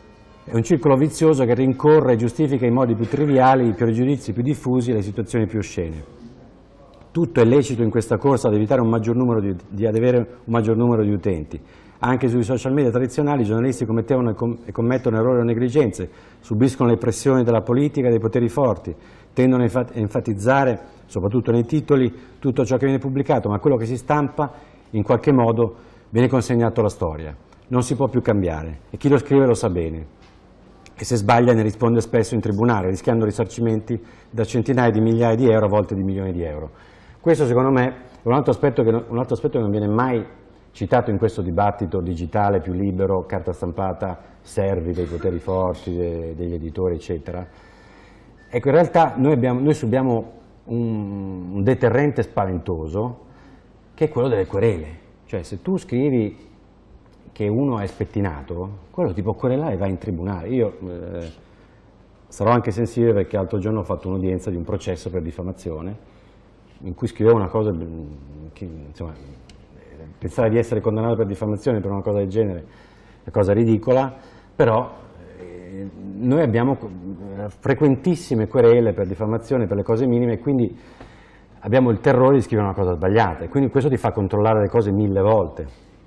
È un circolo vizioso che rincorre e giustifica in modi più triviali i pregiudizi più diffusi e le situazioni più oscene. Tutto è lecito in questa corsa ad evitare un maggior numero di, di ad avere un maggior numero di utenti. Anche sui social media tradizionali i giornalisti commettevano e, com e commettono errori o negligenze, subiscono le pressioni della politica e dei poteri forti, tendono a enfatizzare, soprattutto nei titoli, tutto ciò che viene pubblicato, ma quello che si stampa in qualche modo viene consegnato alla storia. Non si può più cambiare e chi lo scrive lo sa bene. E se sbaglia ne risponde spesso in tribunale, rischiando risarcimenti da centinaia di migliaia di euro, a volte di milioni di euro. Questo secondo me è un altro aspetto che, un altro aspetto che non viene mai citato in questo dibattito digitale, più libero, carta stampata, servi dei poteri forti, de, degli editori, eccetera. Ecco, in realtà noi, abbiamo, noi subiamo un, un deterrente spaventoso che è quello delle querele. Cioè se tu scrivi che uno è spettinato, quello ti può querelare e va in tribunale. Io eh, sarò anche sensibile perché l'altro giorno ho fatto un'udienza di un processo per diffamazione in cui scrivevo una cosa che, insomma, pensare di essere condannato per diffamazione per una cosa del genere è una cosa ridicola, però eh, noi abbiamo frequentissime querele per diffamazione, per le cose minime, e quindi abbiamo il terrore di scrivere una cosa sbagliata, e quindi questo ti fa controllare le cose mille volte.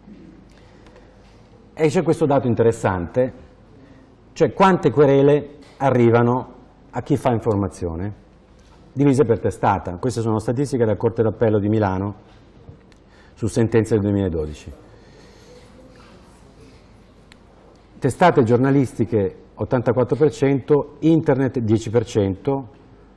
E c'è questo dato interessante, cioè quante querele arrivano a chi fa informazione, divise per testata. Queste sono statistiche della Corte d'Appello di Milano su sentenze del duemiladodici. Testate giornalistiche ottantaquattro per cento, internet dieci per cento,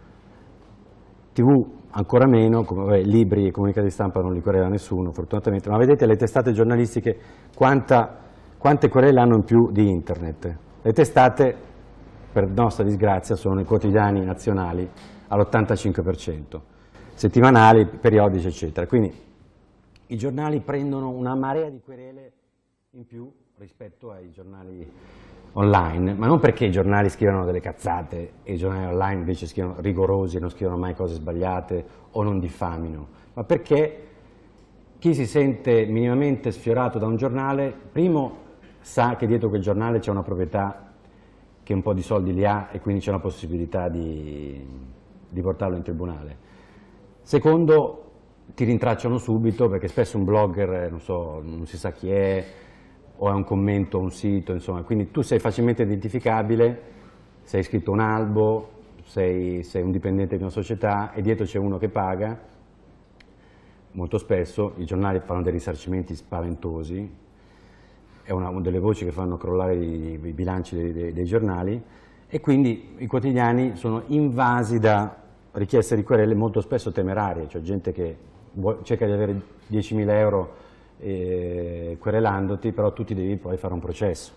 tivù ancora meno, come, vabbè, libri e comunicati di stampa non li querela nessuno fortunatamente, ma vedete le testate giornalistiche quanta, quante querele hanno in più di internet. Le testate, per nostra disgrazia, sono i quotidiani nazionali all'ottantacinque per cento, settimanali, periodici, eccetera. Quindi i giornali prendono una marea di querele in più rispetto ai giornali online, ma non perché i giornali scrivono delle cazzate e i giornali online invece scrivono rigorosi e non scrivono mai cose sbagliate o non diffamino, ma perché chi si sente minimamente sfiorato da un giornale, primo sa che dietro quel giornale c'è una proprietà che un po' di soldi li ha e quindi c'è una possibilità di, di portarlo in tribunale. Secondo, ti rintracciano subito perché spesso un blogger, non so, non si sa chi è, o è un commento a un sito, insomma, quindi tu sei facilmente identificabile, sei iscritto a un albo, sei, sei un dipendente di una società e dietro c'è uno che paga. Molto spesso i giornali fanno dei risarcimenti spaventosi, è una, una delle voci che fanno crollare i, i bilanci dei, dei, dei giornali, e quindi i quotidiani sono invasi da richieste di querele molto spesso temerarie, cioè gente che vuole, cerca di avere diecimila euro eh, querelandoti, però tu ti devi poi fare un processo.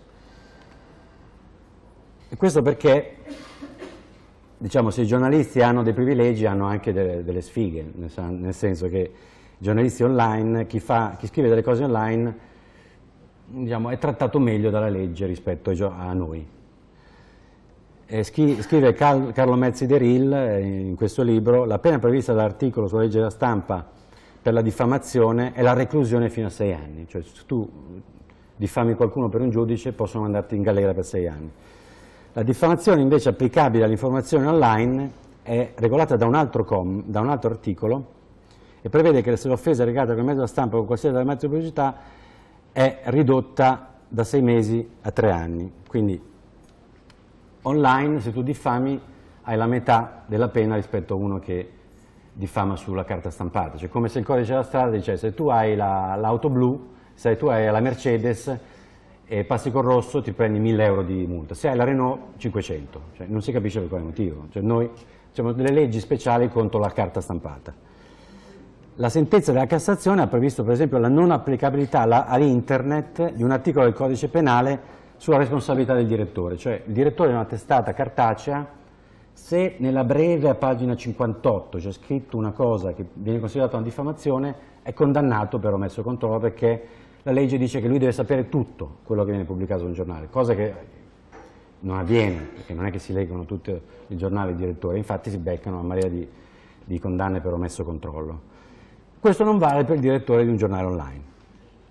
E questo perché, diciamo, se i giornalisti hanno dei privilegi, hanno anche delle, delle sfighe, nel, nel senso che i giornalisti online, chi, fa, chi scrive delle cose online, diciamo, è trattato meglio dalla legge rispetto a noi. E scrive Carlo Mezzi de Ril in questo libro: la pena prevista dall'articolo sulla legge della stampa per la diffamazione è la reclusione fino a sei anni, cioè se tu diffami qualcuno per un giudice possono mandarti in galera per sei anni. La diffamazione invece applicabile all'informazione online è regolata da un altro, com, da un altro articolo e prevede che se l'offesa è recata con mezzo della stampa o con qualsiasi altro mezzo di pubblicità è ridotta da sei mesi a tre anni. Quindi online, se tu diffami, hai la metà della pena rispetto a uno che diffama sulla carta stampata. Cioè, come se il codice della strada dicesse: se tu hai l'auto la, blu, se tu hai la Mercedes e passi col rosso ti prendi mille euro di multa, se hai la Renault cinquecento. Cioè, non si capisce per quale motivo. Cioè, noi abbiamo delle leggi speciali contro la carta stampata. La sentenza della Cassazione ha previsto per esempio la non applicabilità all'internet di un articolo del codice penale sulla responsabilità del direttore, cioè il direttore di una testata cartacea, se nella breve a pagina cinquantotto c'è scritto una cosa che viene considerata una diffamazione, è condannato per omesso controllo, perché la legge dice che lui deve sapere tutto quello che viene pubblicato sul giornale, cosa che non avviene, perché non è che si leggono tutti i giornali del direttore, infatti si beccano una marea di, di condanne per omesso controllo. Questo non vale per il direttore di un giornale online.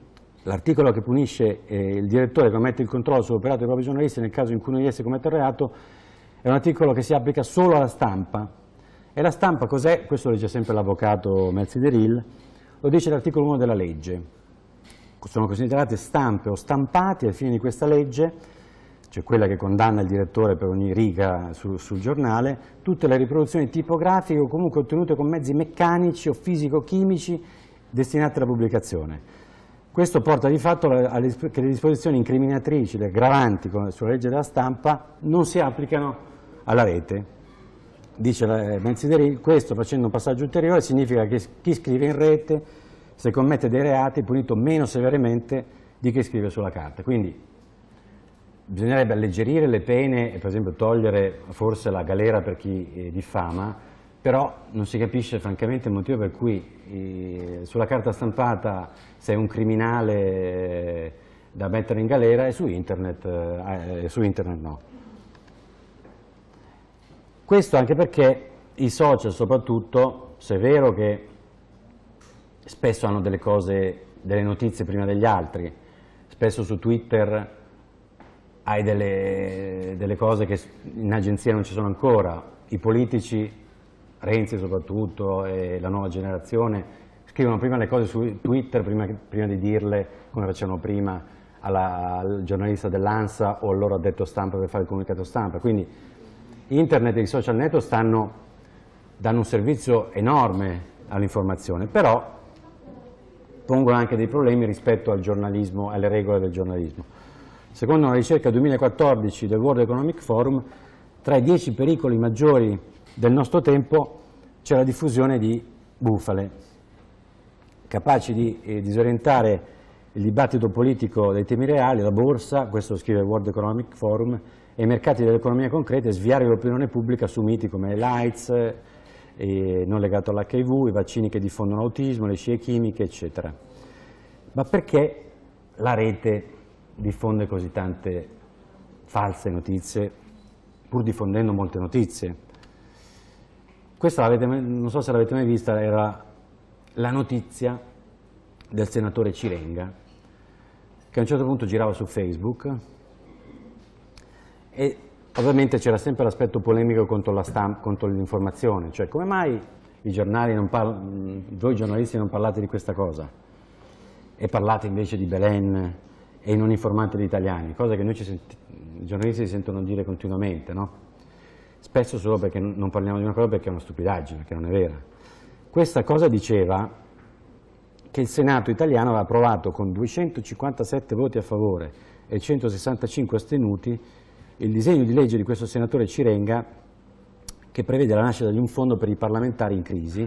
l'articolo che punisce eh, il direttore che commette il controllo sull'operato dei propri giornalisti nel caso in cui uno di essi commetta il reato è un articolo che si applica solo alla stampa. E la stampa cos'è? Questo lo dice sempre l'avvocato Melzi-Deril, lo dice l'articolo uno della legge. Sono considerate stampe o stampati ai fini di questa legge, cioè quella che condanna il direttore per ogni riga su, sul giornale, tutte le riproduzioni tipografiche o comunque ottenute con mezzi meccanici o fisico-chimici destinate alla pubblicazione. Questo porta di fatto a che le disposizioni incriminatrici, le aggravanti sulla legge della stampa non si applicano alla rete. Dice Melzi-Deril, questo facendo un passaggio ulteriore significa che chi scrive in rete, se commette dei reati, è punito meno severamente di chi scrive sulla carta. Quindi bisognerebbe alleggerire le pene e per esempio togliere forse la galera per chi eh, diffama, però non si capisce francamente il motivo per cui eh, sulla carta stampata sei un criminale eh, da mettere in galera e su internet, eh, su internet no. Questo anche perché i social soprattutto, se è vero che spesso hanno delle cose, delle notizie prima degli altri, spesso su Twitter hai delle, delle cose che in agenzia non ci sono ancora, i politici, Renzi soprattutto e la nuova generazione, scrivono prima le cose su Twitter prima, prima di dirle come facevano prima alla, al giornalista dell'ANSA o al loro addetto stampa per fare il comunicato stampa. Quindi internet e i social network stanno, danno un servizio enorme all'informazione, però pongono anche dei problemi rispetto al giornalismo, alle regole del giornalismo. Secondo una ricerca duemilaquattordici del World Economic Forum, tra i dieci pericoli maggiori del nostro tempo c'è la diffusione di bufale, capaci di eh, disorientare il dibattito politico dei temi reali, la borsa, questo scrive il World Economic Forum, e i mercati dell'economia concreta e sviare l'opinione pubblica su miti come l'AIDS, eh, non legato all'H I V, i vaccini che diffondono autismo, le scie chimiche, eccetera. Ma perché la rete diffonde così tante false notizie, pur diffondendo molte notizie? Questa, non so se l'avete mai vista, era la notizia del senatore Cirenga, che a un certo punto girava su Facebook e ovviamente c'era sempre l'aspetto polemico contro la stampa, contro l'informazione, cioè come mai i giornali non parlano, voi giornalisti non parlate di questa cosa e parlate invece di Belen e non informate gli italiani, cosa che noi ci senti, i giornalisti si sentono dire continuamente, no? Spesso solo perché non parliamo di una cosa perché è una stupidaggine, perché non è vera. Questa cosa diceva che il Senato italiano aveva approvato con duecentocinquantasette voti a favore e centosessantacinque astenuti il disegno di legge di questo senatore Cirenga che prevede la nascita di un fondo per i parlamentari in crisi,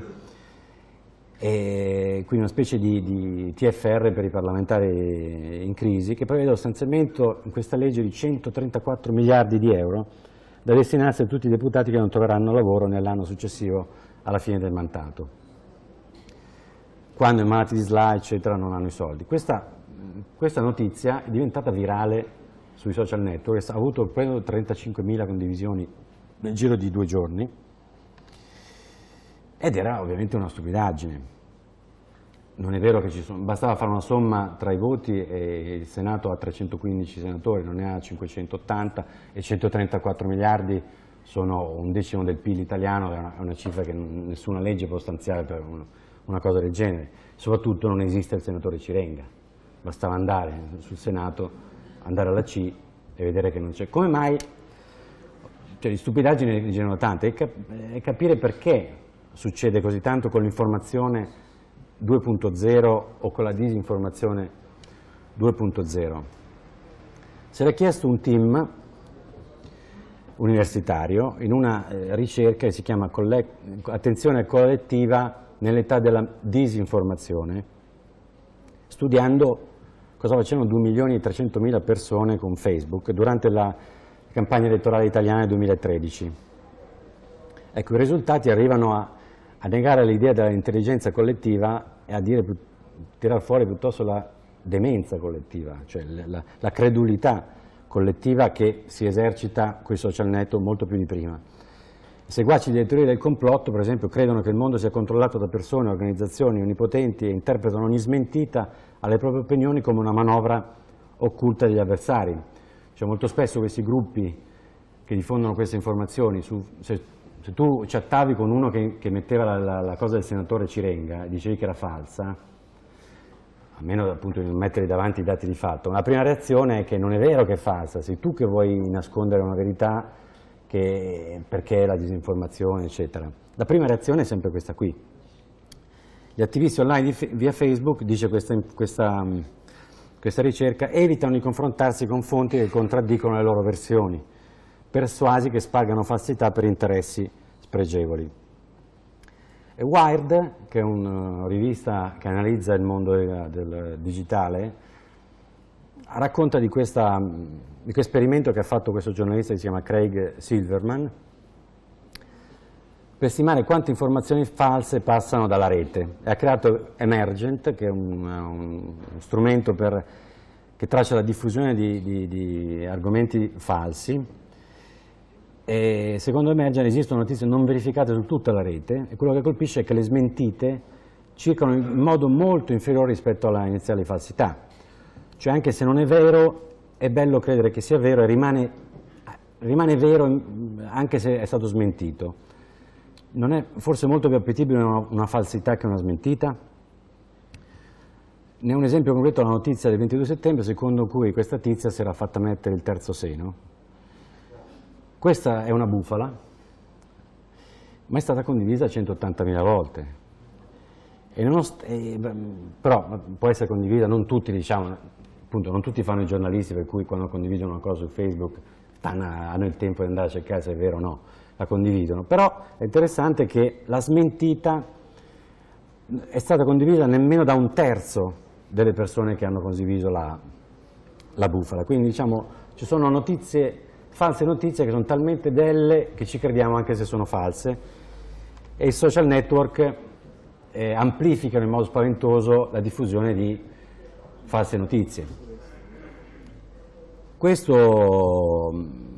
e quindi una specie di, di T F R per i parlamentari in crisi, che prevede lo stanziamento in questa legge di centotrentaquattro miliardi di euro da destinarsi a tutti i deputati che non troveranno lavoro nell'anno successivo alla fine del mandato, quando i malati di S L A eccetera non hanno i soldi. Questa, questa notizia è diventata virale sui social network, ha avuto credo trentacinquemila condivisioni nel giro di due giorni ed era ovviamente una stupidaggine. Non è vero che ci sono, bastava fare una somma tra i voti e il Senato ha trecentoquindici senatori, non ne ha cinquecentottanta e centotrentaquattro miliardi sono un decimo del P I L italiano, è una, è una cifra che nessuna legge può stanziare per una, una cosa del genere. Soprattutto non esiste il senatore Cirenga, bastava andare sul Senato, andare alla C e vedere che non c'è. Come mai? Cioè, di stupidaggini ne generano tante, e, cap e capire perché succede così tanto con l'informazione due punto zero o con la disinformazione due punto zero. Si era chiesto un team universitario in una eh, ricerca che si chiama Attenzione collettiva nell'età della disinformazione, studiando cosa facevano due milioni e trecentomila persone con Facebook durante la campagna elettorale italiana del duemilatredici. Ecco, i risultati arrivano a a negare l'idea dell'intelligenza collettiva e a dire, tirar fuori piuttosto la demenza collettiva, cioè la, la credulità collettiva che si esercita con i social network molto più di prima. I seguaci delle teorie del complotto, per esempio, credono che il mondo sia controllato da persone, organizzazioni onnipotenti e interpretano ogni smentita alle proprie opinioni come una manovra occulta degli avversari. Cioè, molto spesso questi gruppi che diffondono queste informazioni, su, se, se tu chattavi con uno che, che metteva la, la, la cosa del senatore Cirenga e dicevi che era falsa, a meno appunto di non mettere davanti i dati di fatto, la prima reazione è che non è vero che è falsa, sei tu che vuoi nascondere una verità che, perché la disinformazione, eccetera. La prima reazione è sempre questa qui. Gli attivisti online di, via Facebook, dice questa, questa, questa ricerca, evitano di confrontarsi con fonti che contraddicono le loro versioni, persuasi che spargano falsità per interessi spregevoli. E Wired, che è una rivista che analizza il mondo del, del digitale, racconta di, questa, di questo esperimento che ha fatto questo giornalista che si chiama Craig Silverman, per stimare quante informazioni false passano dalla rete. E ha creato Emergent, che è un, un strumento per, che traccia la diffusione di, di, di argomenti falsi. E secondo Emergent esistono notizie non verificate su tutta la rete e quello che colpisce è che le smentite circolano in modo molto inferiore rispetto alla iniziale falsità. Cioè, anche se non è vero, è bello credere che sia vero e rimane, rimane vero anche se è stato smentito. Non è forse molto più appetibile una, una falsità che una smentita? Ne è un esempio concreto la notizia del ventidue settembre secondo cui questa tizia si era fatta mettere il terzo seno. Questa è una bufala, ma è stata condivisa centottantamila volte. E e, però può essere condivisa, non tutti, diciamo, appunto, non tutti fanno i giornalisti, per cui quando condividono una cosa su Facebook stanno, hanno il tempo di andare a cercare se è vero o no, la condividono. Però è interessante che la smentita è stata condivisa nemmeno da un terzo delle persone che hanno condiviso la, la bufala. Quindi, diciamo, ci sono notizie, false notizie che sono talmente belle che ci crediamo anche se sono false, e i social network eh, amplificano in modo spaventoso la diffusione di false notizie. Questo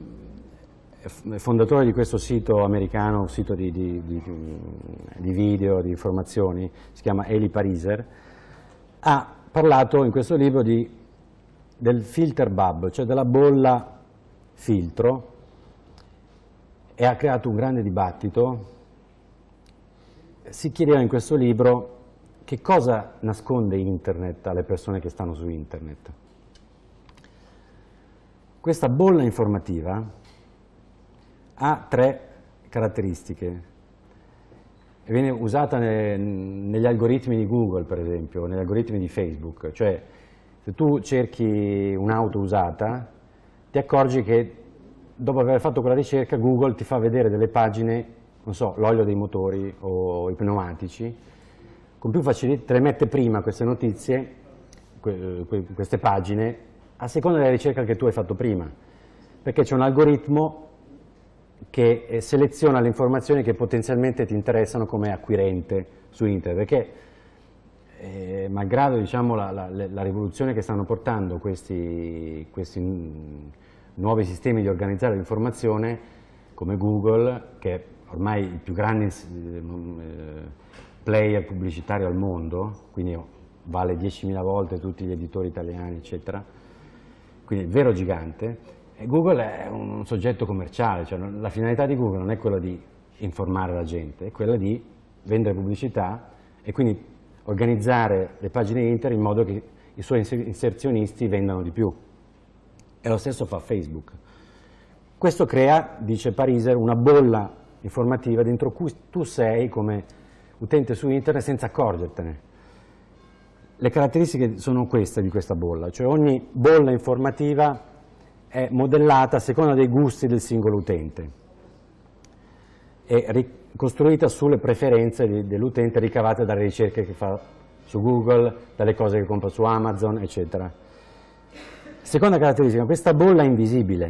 è fondatore di questo sito americano, un sito di, di, di, di video, di informazioni, si chiama Eli Pariser, ha parlato in questo libro di, del filter bubble, cioè della bolla filtro, e ha creato un grande dibattito. Si chiedeva in questo libro che cosa nasconde internet alle persone che stanno su internet. Questa bolla informativa ha tre caratteristiche e viene usata ne, negli algoritmi di Google, per esempio, negli algoritmi di Facebook. Cioè, se tu cerchi un'auto usata, ti accorgi che dopo aver fatto quella ricerca Google ti fa vedere delle pagine, non so, l'olio dei motori o i pneumatici, con più facilità, te le mette prima queste notizie, queste pagine, a seconda della ricerca che tu hai fatto prima, perché c'è un algoritmo che seleziona le informazioni che potenzialmente ti interessano come acquirente su internet, perché eh, malgrado, diciamo, la, la, la rivoluzione che stanno portando questi, questi nuovi sistemi di organizzare l'informazione come Google, che è ormai il più grande eh, player pubblicitario al mondo, quindi vale diecimila volte tutti gli editori italiani, eccetera, quindi il vero gigante. E Google è un soggetto commerciale, cioè la finalità di Google non è quella di informare la gente, è quella di vendere pubblicità e quindi organizzare le pagine internet in modo che i suoi inserzionisti vendano di più. E lo stesso fa Facebook. Questo crea, dice Pariser, una bolla informativa dentro cui tu sei come utente su internet senza accorgertene. Le caratteristiche sono queste di questa bolla, cioè ogni bolla informativa è modellata a seconda dei gusti del singolo utente, è costruita sulle preferenze dell'utente ricavate dalle ricerche che fa su Google, dalle cose che compra su Amazon, eccetera. Seconda caratteristica, questa bolla è invisibile.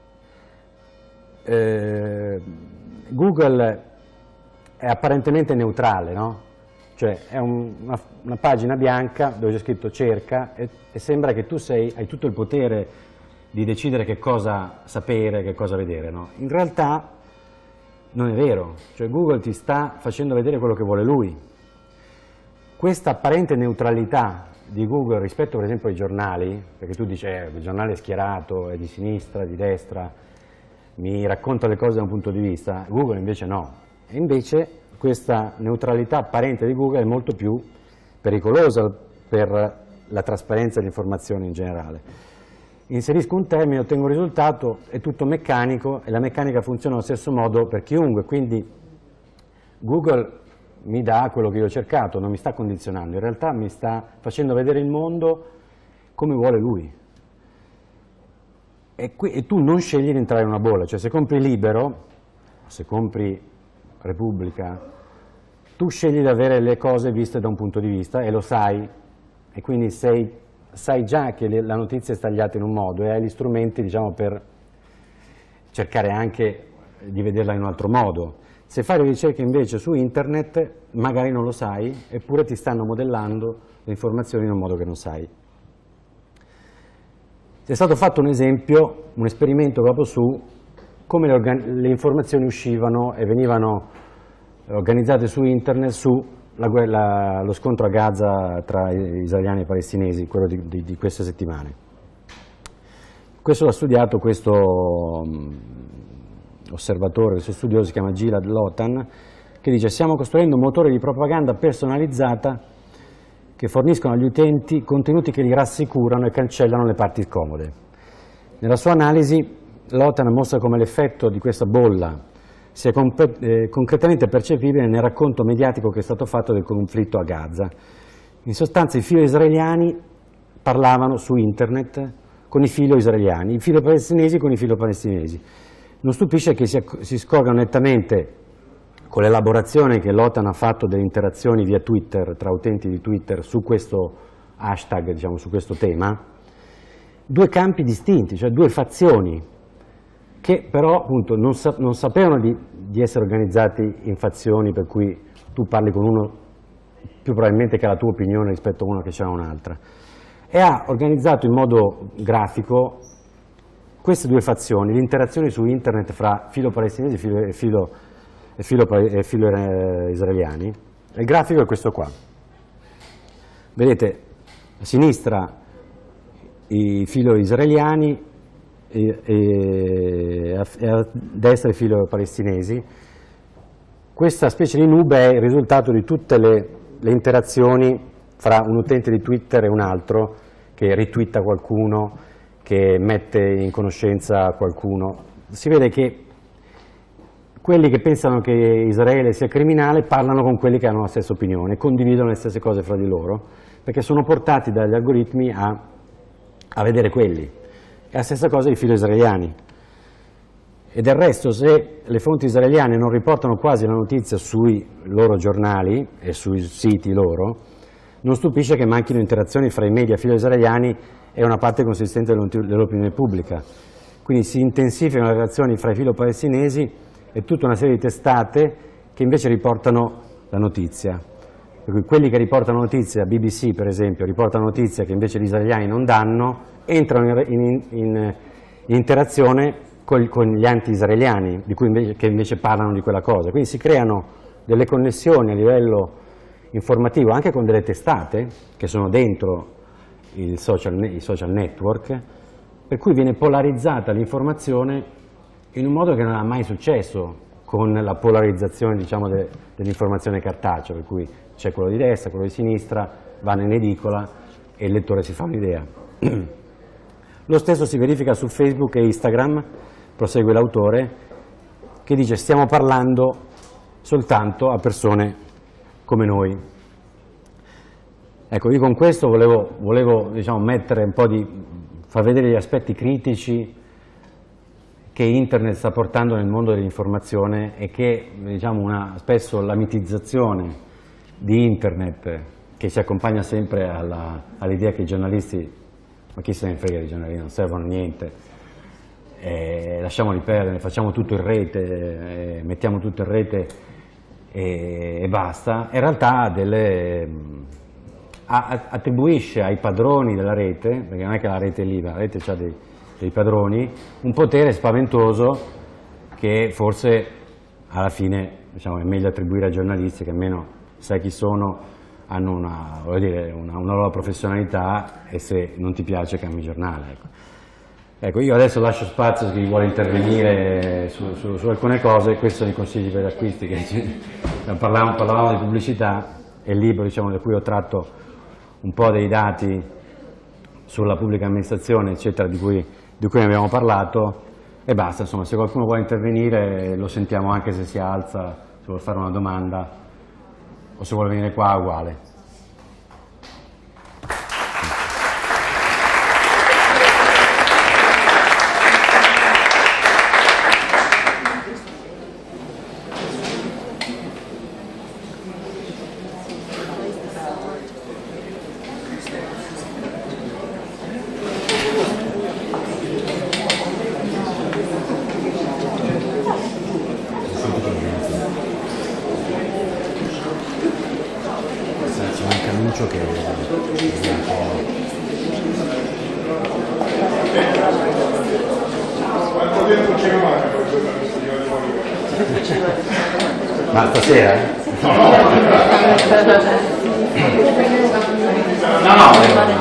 Eh, Google è apparentemente neutrale, no? Cioè è un, una, una pagina bianca dove c'è scritto cerca e, e sembra che tu sei, hai tutto il potere di decidere che cosa sapere, che cosa vedere, no? In realtà Non è vero, cioè Google ti sta facendo vedere quello che vuole lui. Questa apparente neutralità di Google rispetto per esempio ai giornali, perché tu dici eh, il giornale è schierato, è di sinistra, di destra, mi racconta le cose da un punto di vista, Google invece no. E invece questa neutralità apparente di Google è molto più pericolosa per la trasparenza di informazioni in generale. Inserisco un termine, ottengo un risultato, è tutto meccanico e la meccanica funziona allo stesso modo per chiunque, quindi Google mi dà quello che io ho cercato, non mi sta condizionando, in realtà mi sta facendo vedere il mondo come vuole lui. E, qui, e tu non scegli di entrare in una bolla, cioè se compri Libero, se compri Repubblica, tu scegli di avere le cose viste da un punto di vista e lo sai, e quindi sei, sai già che le, la notizia è stagliata in un modo e hai gli strumenti, diciamo, per cercare anche di vederla in un altro modo. Se fai le ricerche invece su internet, magari non lo sai, eppure ti stanno modellando le informazioni in un modo che non sai. È stato fatto un esempio, un esperimento proprio su come le, le informazioni uscivano e venivano organizzate su internet su la, la, lo scontro a Gaza tra israeliani e palestinesi, quello di, di, di queste settimane. Questo l'ha studiato questo um, osservatore, questo studioso si chiama Gilad Lotan, che dice: stiamo costruendo un motore di propaganda personalizzata che forniscono agli utenti contenuti che li rassicurano e cancellano le parti scomode. Nella sua analisi Lotan mostra come l'effetto di questa bolla sia eh, concretamente percepibile nel racconto mediatico che è stato fatto del conflitto a Gaza. In sostanza i filo-israeliani parlavano su internet con i filo-israeliani, i filo-palestinesi con i filo-palestinesi. Non stupisce che si, si scorga nettamente, con l'elaborazione che Lotan ha fatto delle interazioni via Twitter, tra utenti di Twitter, su questo hashtag, diciamo, su questo tema, due campi distinti, cioè due fazioni, che però appunto non, sa non sapevano di, di essere organizzati in fazioni per cui tu parli con uno più probabilmente che ha la tua opinione rispetto a uno che c'è un'altra, e ha organizzato in modo grafico queste due fazioni, le interazioni su internet fra filo palestinesi e filo, e filo, e filo, e filo eh, israeliani. Il grafico è questo qua. Vedete, a sinistra i filo israeliani e, e, a, e a destra i filo palestinesi. Questa specie di nube è il risultato di tutte le, le interazioni fra un utente di Twitter e un altro che ritwitta qualcuno, che mette in conoscenza qualcuno. Si vede che quelli che pensano che Israele sia criminale parlano con quelli che hanno la stessa opinione, condividono le stesse cose fra di loro, perché sono portati dagli algoritmi a, a vedere quelli. È la stessa cosa i filo israeliani. E del resto, se le fonti israeliane non riportano quasi la notizia sui loro giornali e sui siti loro, non stupisce che manchino interazioni fra i media filo israeliani e una parte consistente dell'opinione pubblica. Quindi si intensificano le relazioni fra i filo palestinesi e tutta una serie di testate che invece riportano la notizia. Per cui quelli che riportano notizia, B B C per esempio, riportano notizia che invece gli israeliani non danno, entrano in, in, in, in interazione con, con gli anti-israeliani, di cui invece, che invece parlano di quella cosa. Quindi si creano delle connessioni a livello informativo anche con delle testate che sono dentro il social, i social network, per cui viene polarizzata l'informazione in un modo che non è mai successo con la polarizzazione, diciamo, de, dell'informazione cartacea, per cui c'è quello di destra, quello di sinistra, vanno in edicola e il lettore si fa un'idea. Lo stesso si verifica su Facebook e Instagram, prosegue l'autore, che dice stiamo parlando soltanto a persone come noi. Ecco, io con questo volevo, volevo diciamo, mettere un po' di, far vedere gli aspetti critici che internet sta portando nel mondo dell'informazione e che, diciamo, una, spesso la mitizzazione di internet che si accompagna sempre all'idea che i giornalisti, ma chi se ne frega dei giornalisti, non servono a niente, eh, lasciamoli perdere, facciamo tutto in rete, eh, mettiamo tutto in rete e, e basta, in realtà delle, a, attribuisce ai padroni della rete, perché non è che la rete è libera, la rete ha dei dei padroni, un potere spaventoso che forse alla fine diciamo, è meglio attribuire ai giornalisti che almeno sai chi sono, hanno una, voglio dire, una, una loro professionalità e se non ti piace cambi giornale. Ecco. Ecco, io adesso lascio spazio a chi vuole intervenire su, su, su alcune cose, questi sono i consigli per gli acquisti, che parlavamo, parlavamo di pubblicità, è il libro diciamo, da cui ho tratto un po' dei dati sulla pubblica amministrazione, eccetera, di cui, di cui ne abbiamo parlato, e basta, insomma, se qualcuno vuole intervenire lo sentiamo anche se si alza, se vuole fare una domanda o se vuole venire qua, uguale. Ma stasera? No, no,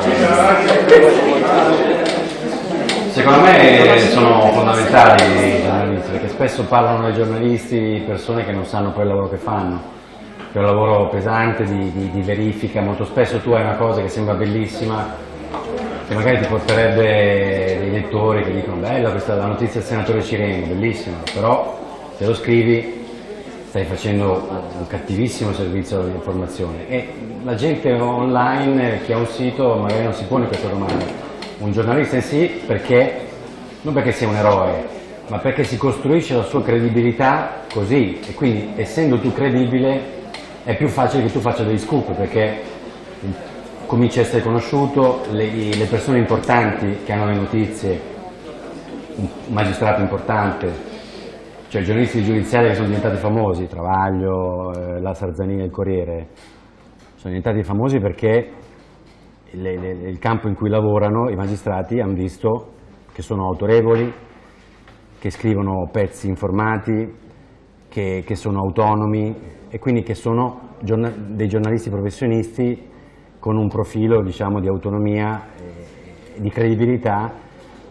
secondo me sono fondamentali i giornalisti, perché spesso parlano ai giornalisti persone che non sanno poi il lavoro che fanno, che è un lavoro pesante di, di, di verifica, molto spesso tu hai una cosa che sembra bellissima, che magari ti porterebbe dei lettori che dicono bella questa la notizia del senatore Cireni, bellissima, però se lo scrivi stai facendo un cattivissimo servizio di informazione e la gente online che ha un sito magari non si pone questa domanda. Un giornalista in sì perché, non perché sia un eroe, ma perché si costruisce la sua credibilità così e quindi essendo tu credibile è più facile che tu faccia degli scoop perché cominci a essere conosciuto, le, le persone importanti che hanno le notizie, un magistrato importante, cioè i giornalisti giudiziari che sono diventati famosi, Travaglio, eh, la Sarzanini e il Corriere, sono diventati famosi perché le, le, il campo in cui lavorano i magistrati hanno visto che sono autorevoli, che scrivono pezzi informati, che, che sono autonomi e quindi che sono giorna dei giornalisti professionisti con un profilo diciamo, di autonomia e di credibilità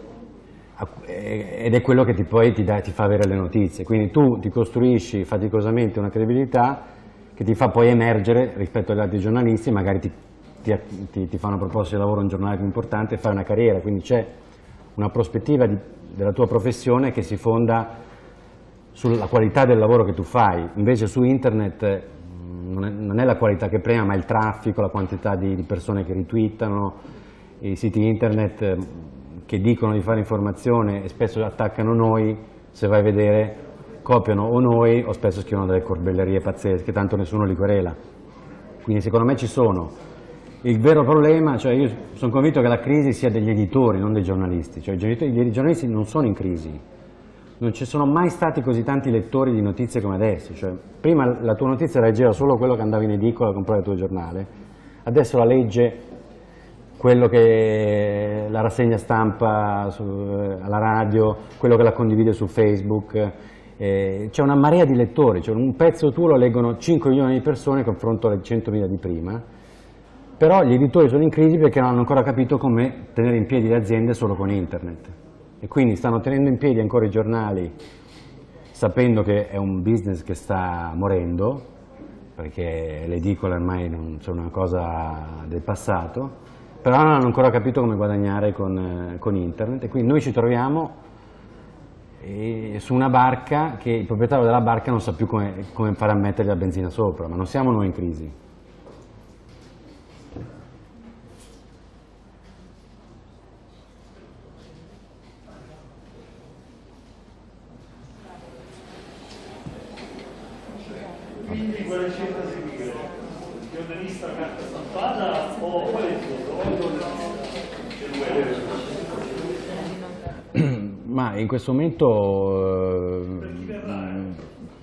ed è quello che ti, poi ti, dà, ti fa avere le notizie, quindi tu ti costruisci faticosamente una credibilità che ti fa poi emergere rispetto agli altri giornalisti, magari ti, ti, ti, ti fa una proposta di lavoro a un giornale più importante e fai una carriera, quindi c'è una prospettiva di, della tua professione che si fonda sulla qualità del lavoro che tu fai, invece su internet non è, non è la qualità che prima ma il traffico, la quantità di, di persone che retweetano, i siti internet che dicono di fare informazione e spesso attaccano noi, se vai a vedere copiano o noi o spesso scrivono delle corbellerie pazzesche, tanto nessuno li querela. Quindi secondo me ci sono. Il vero problema, cioè io sono convinto che la crisi sia degli editori, non dei giornalisti, cioè i giornalisti non sono in crisi, non ci sono mai stati così tanti lettori di notizie come adesso, cioè, prima la tua notizia la leggeva solo quello che andava in edicola a comprare il tuo giornale, adesso la legge quello che la rassegna stampa su, alla radio, quello che la condivide su Facebook, eh, c'è una marea di lettori, cioè un pezzo tuo lo leggono cinque milioni di persone confronto alle centomila di prima, però gli editori sono in crisi perché non hanno ancora capito come tenere in piedi le aziende solo con internet e quindi stanno tenendo in piedi ancora i giornali sapendo che è un business che sta morendo perché le edicole ormai non sono una cosa del passato, però non hanno ancora capito come guadagnare con, eh, con internet e quindi noi ci troviamo eh, su una barca che il proprietario della barca non sa più come, come fare a mettere la benzina sopra, ma non siamo noi in crisi. Quindi quale scelta seguire? Giornalista carta stampata o qual è il Ma in questo momento eh,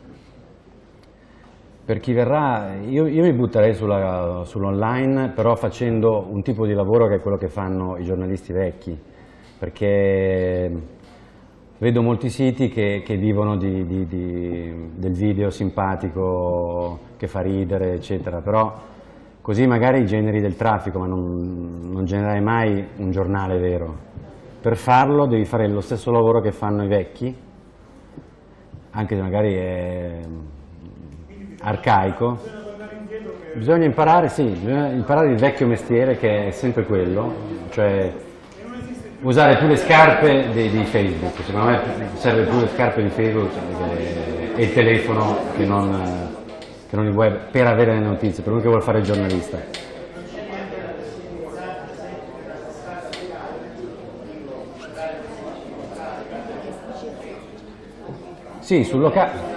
per chi verrà, io, io mi butterei sulla, sull'online, però facendo un tipo di lavoro che è quello che fanno i giornalisti vecchi, perché vedo molti siti che, che vivono di, di, di, del video simpatico che fa ridere, eccetera, però così magari generi del traffico, ma non, non genererai mai un giornale vero. Per farlo devi fare lo stesso lavoro che fanno i vecchi, anche se magari è arcaico. Bisogna imparare, sì, bisogna imparare il vecchio mestiere che è sempre quello, cioè usare più le scarpe di, di Facebook. Secondo me serve più le scarpe di Facebook e il telefono che non, che non il web per avere le notizie, per uno che vuole fare il giornalista. Sì, sul locale.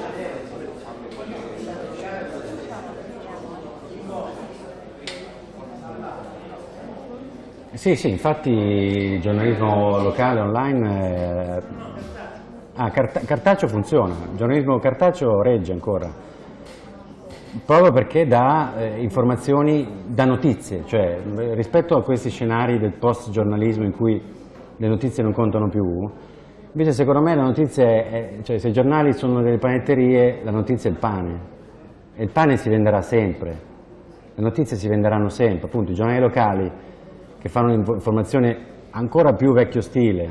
Sì, sì, infatti il giornalismo locale online, eh, ah, cart cartaceo funziona, il giornalismo cartaceo regge ancora, proprio perché dà eh, informazioni, dà notizie, cioè rispetto a questi scenari del post-giornalismo in cui le notizie non contano più, invece secondo me la notizia è, cioè se i giornali sono delle panetterie, la notizia è il pane, e il pane si venderà sempre, le notizie si venderanno sempre, appunto i giornali locali che fanno un'informazione ancora più vecchio stile.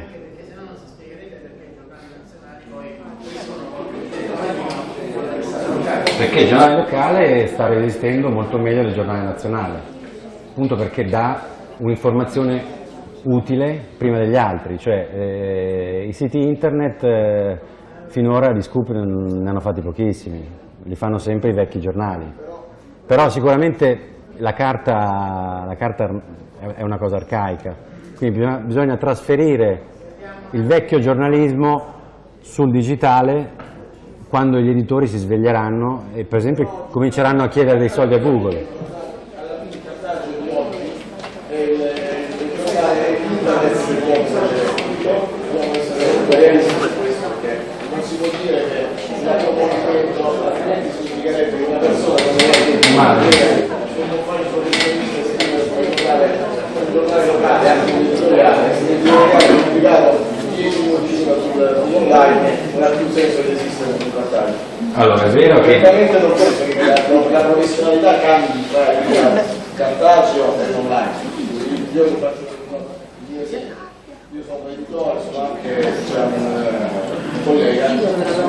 Perché il giornale locale sta resistendo molto meglio del giornale nazionale, appunto perché dà un'informazione utile prima degli altri, cioè eh, i siti internet eh, finora di scoop ne hanno fatti pochissimi, li fanno sempre i vecchi giornali, però sicuramente la carta, la carta è una cosa arcaica, quindi bisogna, bisogna trasferire il vecchio giornalismo sul digitale quando gli editori si sveglieranno e per esempio cominceranno a chiedere dei soldi a Google. Non si può dire che la proponimento altrimenti significherebbe che una persona non fa il professionista un giornale locale, anche un editoriale, se il giornale è pubblicato dieci minuti sull'online non ha più senso di esistere un cartaceo. Allora, è vero che... Ovviamente non penso che la, la professionalità cambi tra il cartaceo e l'online. Io, io sono un editore, sono anche un collega di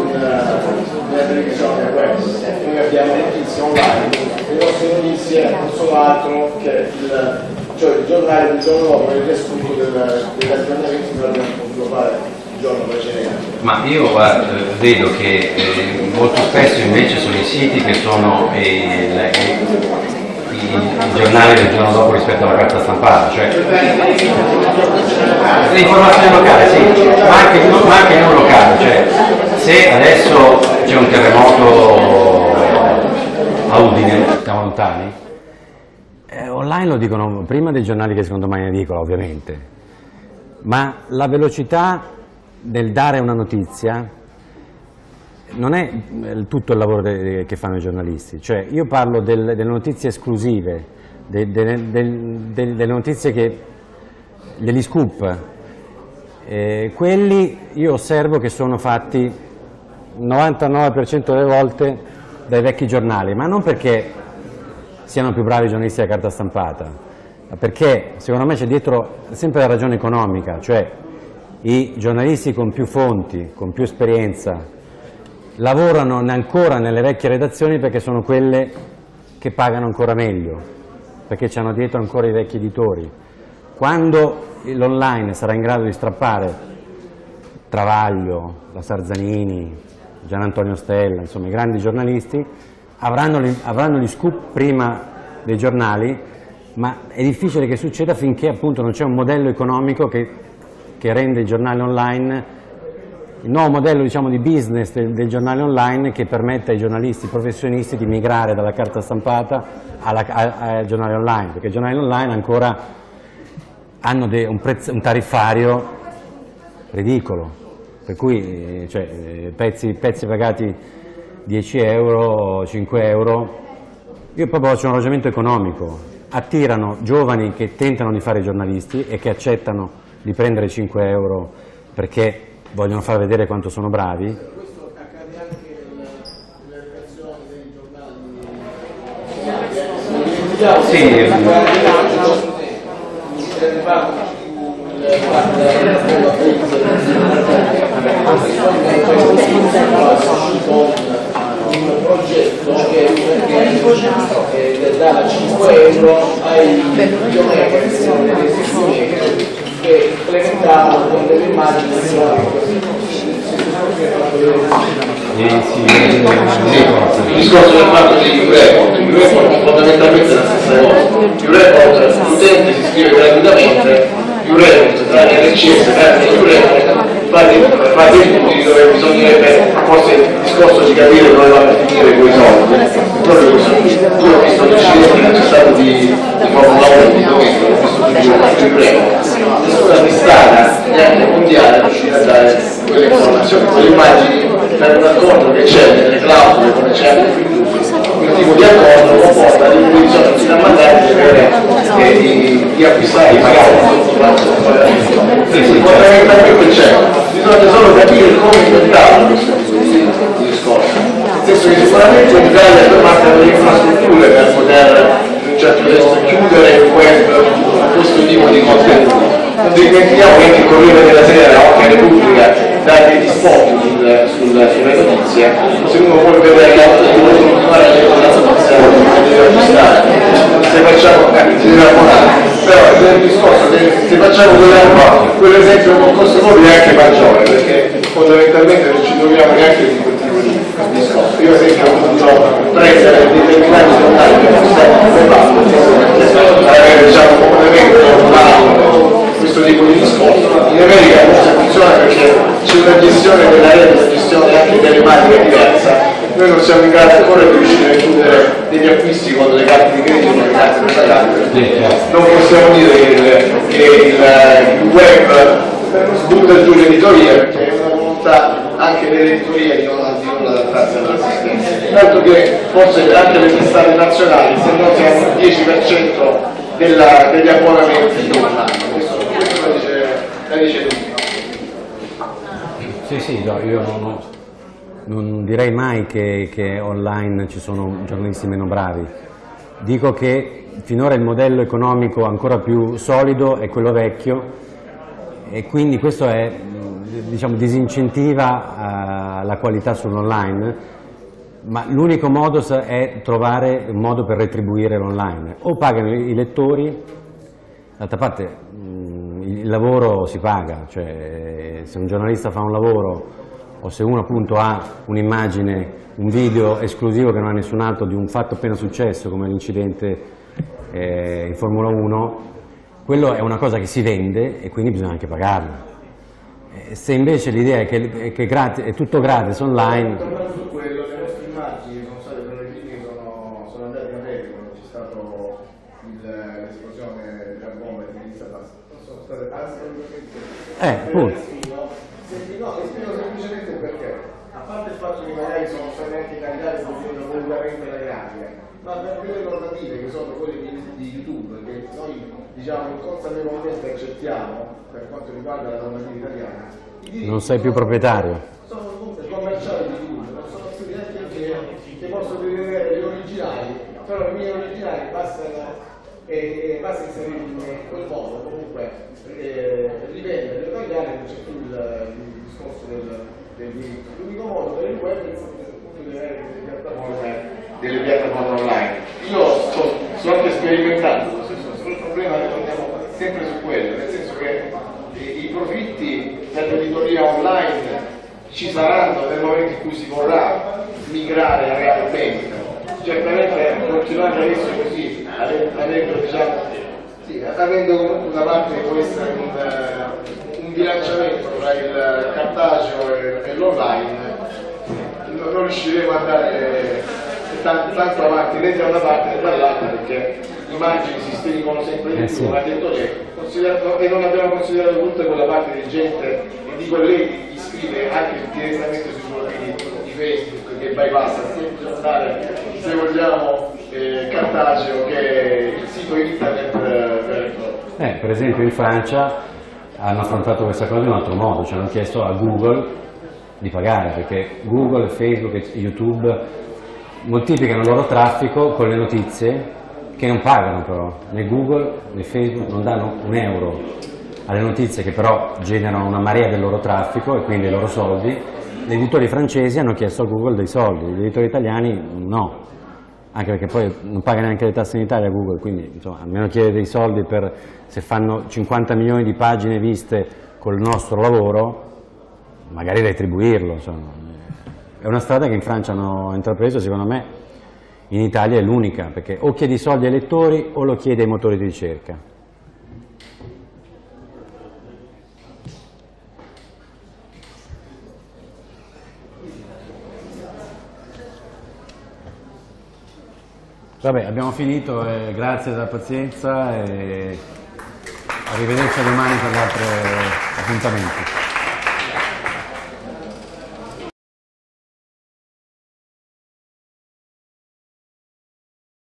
una televisione web. Noi abbiamo notizie online, le nostre notizie non sono altro che il, cioè il giornale del giorno dopo, il riassunto degli aggiornamenti che abbiamo potuto fare il giorno precedente. Ma io guarda, vedo che eh, molto spesso invece sono i siti che sono eh, le, i, i giornali del giorno dopo rispetto alla carta stampata, cioè l'informazione locale, sì, ma anche, ma anche non locale, cioè se adesso c'è un terremoto a Udine, siamo lontani, eh, online lo dicono prima dei giornali che secondo me ne dicono ovviamente, ma la velocità del dare una notizia non è tutto il lavoro de, che fanno i giornalisti, cioè io parlo del, delle notizie esclusive, de, de, de, de, delle notizie che, degli scoop, eh, quelli io osservo che sono fatti il novantanove per cento delle volte dai vecchi giornali, ma non perché siano più bravi i giornalisti della carta stampata, ma perché secondo me c'è dietro sempre la ragione economica, cioè i giornalisti con più fonti, con più esperienza, lavorano ancora nelle vecchie redazioni perché sono quelle che pagano ancora meglio, perché c'hanno dietro ancora i vecchi editori. Quando l'online sarà in grado di strappare Travaglio, la Sarzanini, Gian Antonio Stella, insomma i grandi giornalisti, avranno gli, avranno gli scoop prima dei giornali, ma è difficile che succeda finché appunto non c'è un modello economico che, che rende il giornale online, il nuovo modello diciamo, di business del, del giornale online che permette ai giornalisti professionisti di migrare dalla carta stampata alla, a, al giornale online, perché i giornali online ancora hanno de, un, prezzo, un tariffario ridicolo, per cui cioè, pezzi, pezzi pagati dieci euro, cinque euro, io proprio faccio un ragionamento economico, attirano giovani che tentano di fare i giornalisti e che accettano di prendere cinque euro perché vogliono far vedere quanto sono bravi. Questo accade anche nelle redazioni dei giornali. Un progetto che, che dà cinque euro ai videomakers che implementavano con delle immagini il discorso del fatto di report, il report è fondamentalmente la stessa cosa. Il report, l'utente si iscrive gratuitamente, il report tra le R C S, tramite il report fa dei punti dove bisognerebbe, forse il discorso di capire dove vanno a finire quei soldi. Proprio io ho visto l'incidente che c'è stato di, di Formula uno di domenica, ho visto il report. Nessuna testata neanche mondiale è riuscita a dare quelle informazioni, quelle immagini per un accordo che c'è nelle clausole, come c'è anche qui quel tipo di accordo comporta l'indirizzo non si da mandare di avere e di, di acquistare magari fondamentalmente c'è, bisogna solo capire come inventare questo tipo di discorso, nel senso che sicuramente in Italia per parte delle infrastrutture per poter in un certo senso chiudere il web a questo tipo di contenuti. Non dimentichiamo che anche il Corriere della Sera o anche Repubblica dà degli spot sul, sul, sulle notizie, se uno vuole vedere la notizia, vuole continuare a leggere la notizia, deve aggiustare. Se facciamo, eh, si deve abbonare, però nel discorso, se facciamo quell'esempio con costo mobile è anche maggiore, perché fondamentalmente non ci troviamo neanche di quel tipo di discorso. Io ad esempio ho dovuto prendere determinati giornali che non stanno come vanno, per avere diciamo un complemento questo tipo di discorso. In America forse funziona perché c'è una gestione della rete, una gestione anche telematica diversa. Noi non siamo in grado ancora di riuscire a chiudere degli acquisti con le carte di credito, con le carte per pagare. Non possiamo dire che il, che il, il web butta giù l'editoria, perché è una volontà anche dell'editoria di non, di non adattarsi all'assistenza. Tanto che forse anche le testate nazionali, se no siamo il dieci per cento della, degli abbonamenti online. Questo, questo lo dice, la dice tutto. Sì, sì, no, io non, ho, non direi mai che, che online ci sono giornalisti meno bravi. Dico che finora il modello economico ancora più solido è quello vecchio e quindi questo è, diciamo, disincentiva uh, la qualità sull'online, ma l'unico modo è trovare un modo per retribuire l'online. O pagano i lettori, d'altra parte mh, il lavoro si paga, cioè se un giornalista fa un lavoro o se uno appunto ha un'immagine, un video esclusivo che non ha nessun altro di un fatto appena successo come l'incidente eh, in Formula uno, quello è una cosa che si vende e quindi bisogna anche pagarlo. Eh, se invece l'idea è che, che gratis, è tutto gratis online... Tornando su quello, le nostre immagini sono state per le critiche, sono, sono andate in America quando c'è stata l'esplosione della bomba di Melissa Basta. Sono state assolutamente... Eh, appunto. No, ti spiego semplicemente perché. A parte il fatto che magari sono state anche tagliate volutamente la grafica, ma per quelle normative che sono quelle di, di YouTube, che noi diciamo inconsapevolmente accettiamo per quanto riguarda la normativa italiana, non sei più proprietario. Sono comunque commerciali di YouTube, non sono più neanche che, che posso rivedere le originali, però le mie originali bastano e, e basta inserire in quel modo, comunque eh, rivendere, tagliare, non c'è più il, il discorso del, del diritto. L'unico modo per il web è appunto di avere delle piattaforme, delle piattaforme online. Io sto, sto anche sperimentando lo stesso, il problema è che andiamo sempre su quello, nel senso che i, i profitti dell'editoria online ci saranno nel momento in cui si vorrà migrare realmente. Certamente continuando adesso così, avendo, diciamo, sì, avendo comunque una parte che può essere un, un bilanciamento tra il cartaceo e, e l'online, non, non riusciremo ad andare tanto, tanto avanti né da una parte né dall'altra, perché le immagini si stringono sempre di più, ma detto che e non abbiamo considerato tutta quella parte di gente e di colleghi che scrive anche direttamente sui profili di Facebook che bypassa sia il giornale, se vogliamo, eh, cartaceo che il sito internet eh, per, eh, per esempio in Francia hanno affrontato questa cosa in un altro modo, cioè hanno chiesto a Google di pagare, perché Google, Facebook e YouTube moltiplicano il loro traffico con le notizie che non pagano però, né Google né Facebook non danno un euro alle notizie che però generano una marea del loro traffico e quindi dei loro soldi. Gli editori francesi hanno chiesto a Google dei soldi, gli editori italiani no, anche perché poi non paga neanche le tasse in Italia Google, quindi insomma, almeno chiede dei soldi per, se fanno cinquanta milioni di pagine viste col nostro lavoro, magari retribuirlo. Insomma. È una strada che in Francia hanno intrapreso, secondo me in Italia è l'unica, perché o chiedi soldi ai lettori o lo chiedi ai motori di ricerca. Vabbè, abbiamo finito, eh, grazie della pazienza e arrivederci a domani per gli altri appuntamenti.